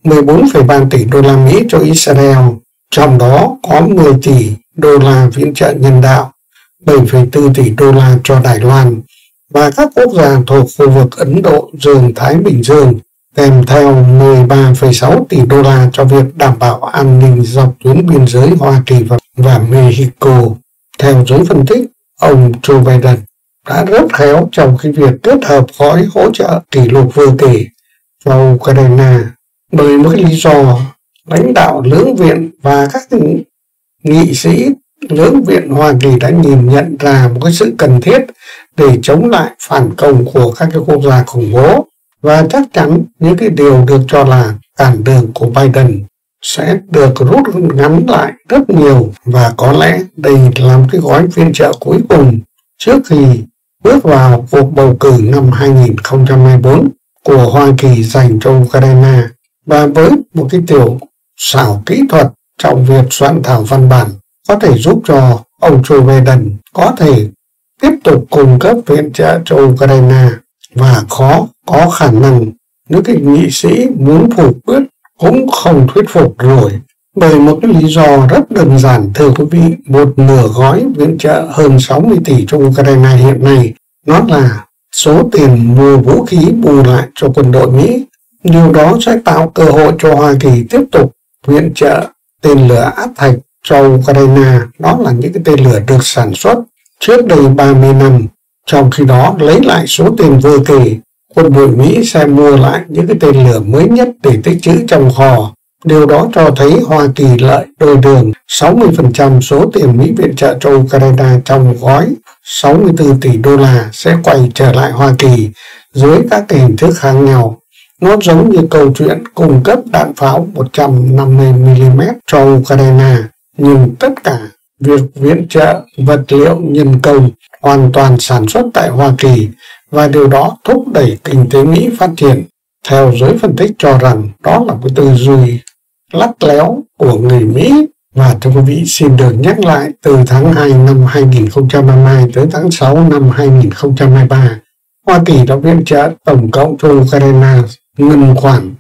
[SPEAKER 1] 14,3 tỷ đô la Mỹ cho Israel, trong đó có 10 tỷ đô la viện trợ nhân đạo, 7,4 tỷ đô la cho Đài Loan và các quốc gia thuộc khu vực Ấn Độ Dương-Thái Bình Dương, kèm theo 13,6 tỷ đô la cho việc đảm bảo an ninh dọc tuyến biên giới Hoa Kỳ và Mexico. Theo giới phân tích, ông Joe Biden đã rất khéo trong cái việc kết hợp gói hỗ trợ kỷ lục vừa kể cho Ukraine, bởi một cái lý do lãnh đạo lưỡng viện và các nghị sĩ lưỡng viện Hoa Kỳ đã nhìn nhận ra một cái sự cần thiết để chống lại phản công của các cái quốc gia khủng bố, và chắc chắn những cái điều được cho là cản đường của Biden sẽ được rút ngắn lại rất nhiều, và có lẽ đây là một cái gói viện trợ cuối cùng trước khi bước vào cuộc bầu cử năm 2024 của Hoa Kỳ dành cho Ukraine. Và với một cái tiểu xảo kỹ thuật trong việc soạn thảo văn bản có thể giúp cho ông Joe Biden có thể tiếp tục cung cấp viện trợ cho Ukraine và có khả năng nước nghị sĩ muốn phủ quyết cũng không thuyết phục rồi. Bởi một cái lý do rất đơn giản, thưa quý vị, một nửa gói viện trợ hơn 60 tỷ cho Ukraine hiện nay, nó là số tiền mua vũ khí bù lại cho quân đội Mỹ. Điều đó sẽ tạo cơ hội cho Hoa Kỳ tiếp tục viện trợ tên lửa áp thạch cho Ukraine. Đó là những cái tên lửa được sản xuất trước đây 30 năm. Trong khi đó, lấy lại số tiền vừa kể, quân đội Mỹ sẽ mua lại những cái tên lửa mới nhất để tích trữ trong kho. Điều đó cho thấy Hoa Kỳ lợi đôi đường. 60% số tiền Mỹ viện trợ cho Ukraine trong gói 64 tỷ đô la sẽ quay trở lại Hoa Kỳ dưới các hình thức khác nhau. Nó giống như câu chuyện cung cấp đạn pháo 150mm cho Ukraine, nhưng tất cả việc viện trợ vật liệu nhân công hoàn toàn sản xuất tại Hoa Kỳ, và điều đó thúc đẩy kinh tế Mỹ phát triển. Theo giới phân tích cho rằng đó là một tư duy lắt léo của người Mỹ. Và thưa quý vị, xin được nhắc lại, từ tháng 2 năm 2022 tới tháng 6 năm 2023, Hoa Kỳ đã viện trợ tổng cộng cho Ukraine ngân khoản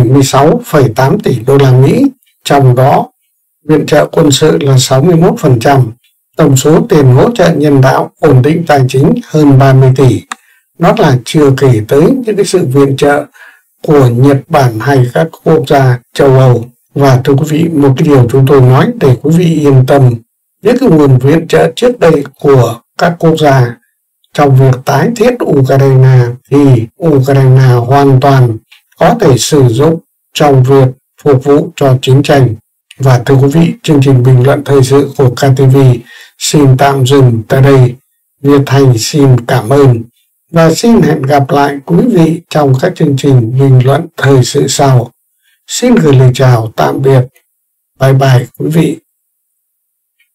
[SPEAKER 1] 76,8 tỷ đô la Mỹ, trong đó viện trợ quân sự là 61%, tổng số tiền hỗ trợ nhân đạo ổn định tài chính hơn 30 tỷ. Đó là chưa kể tới những cái sự viện trợ của Nhật Bản hay các quốc gia châu Âu. Và thưa quý vị, một cái điều chúng tôi nói để quý vị yên tâm, những cái nguồn viện trợ trước đây của các quốc gia trong việc tái thiết Ukraine thì Ukraine hoàn toàn có thể sử dụng trong việc phục vụ cho chiến tranh. Và thưa quý vị, chương trình bình luận thời sự của KTV xin tạm dừng tại đây. Việt Thành xin cảm ơn và xin hẹn gặp lại quý vị trong các chương trình bình luận thời sự sau. Xin gửi lời chào tạm biệt. Bye bye quý vị.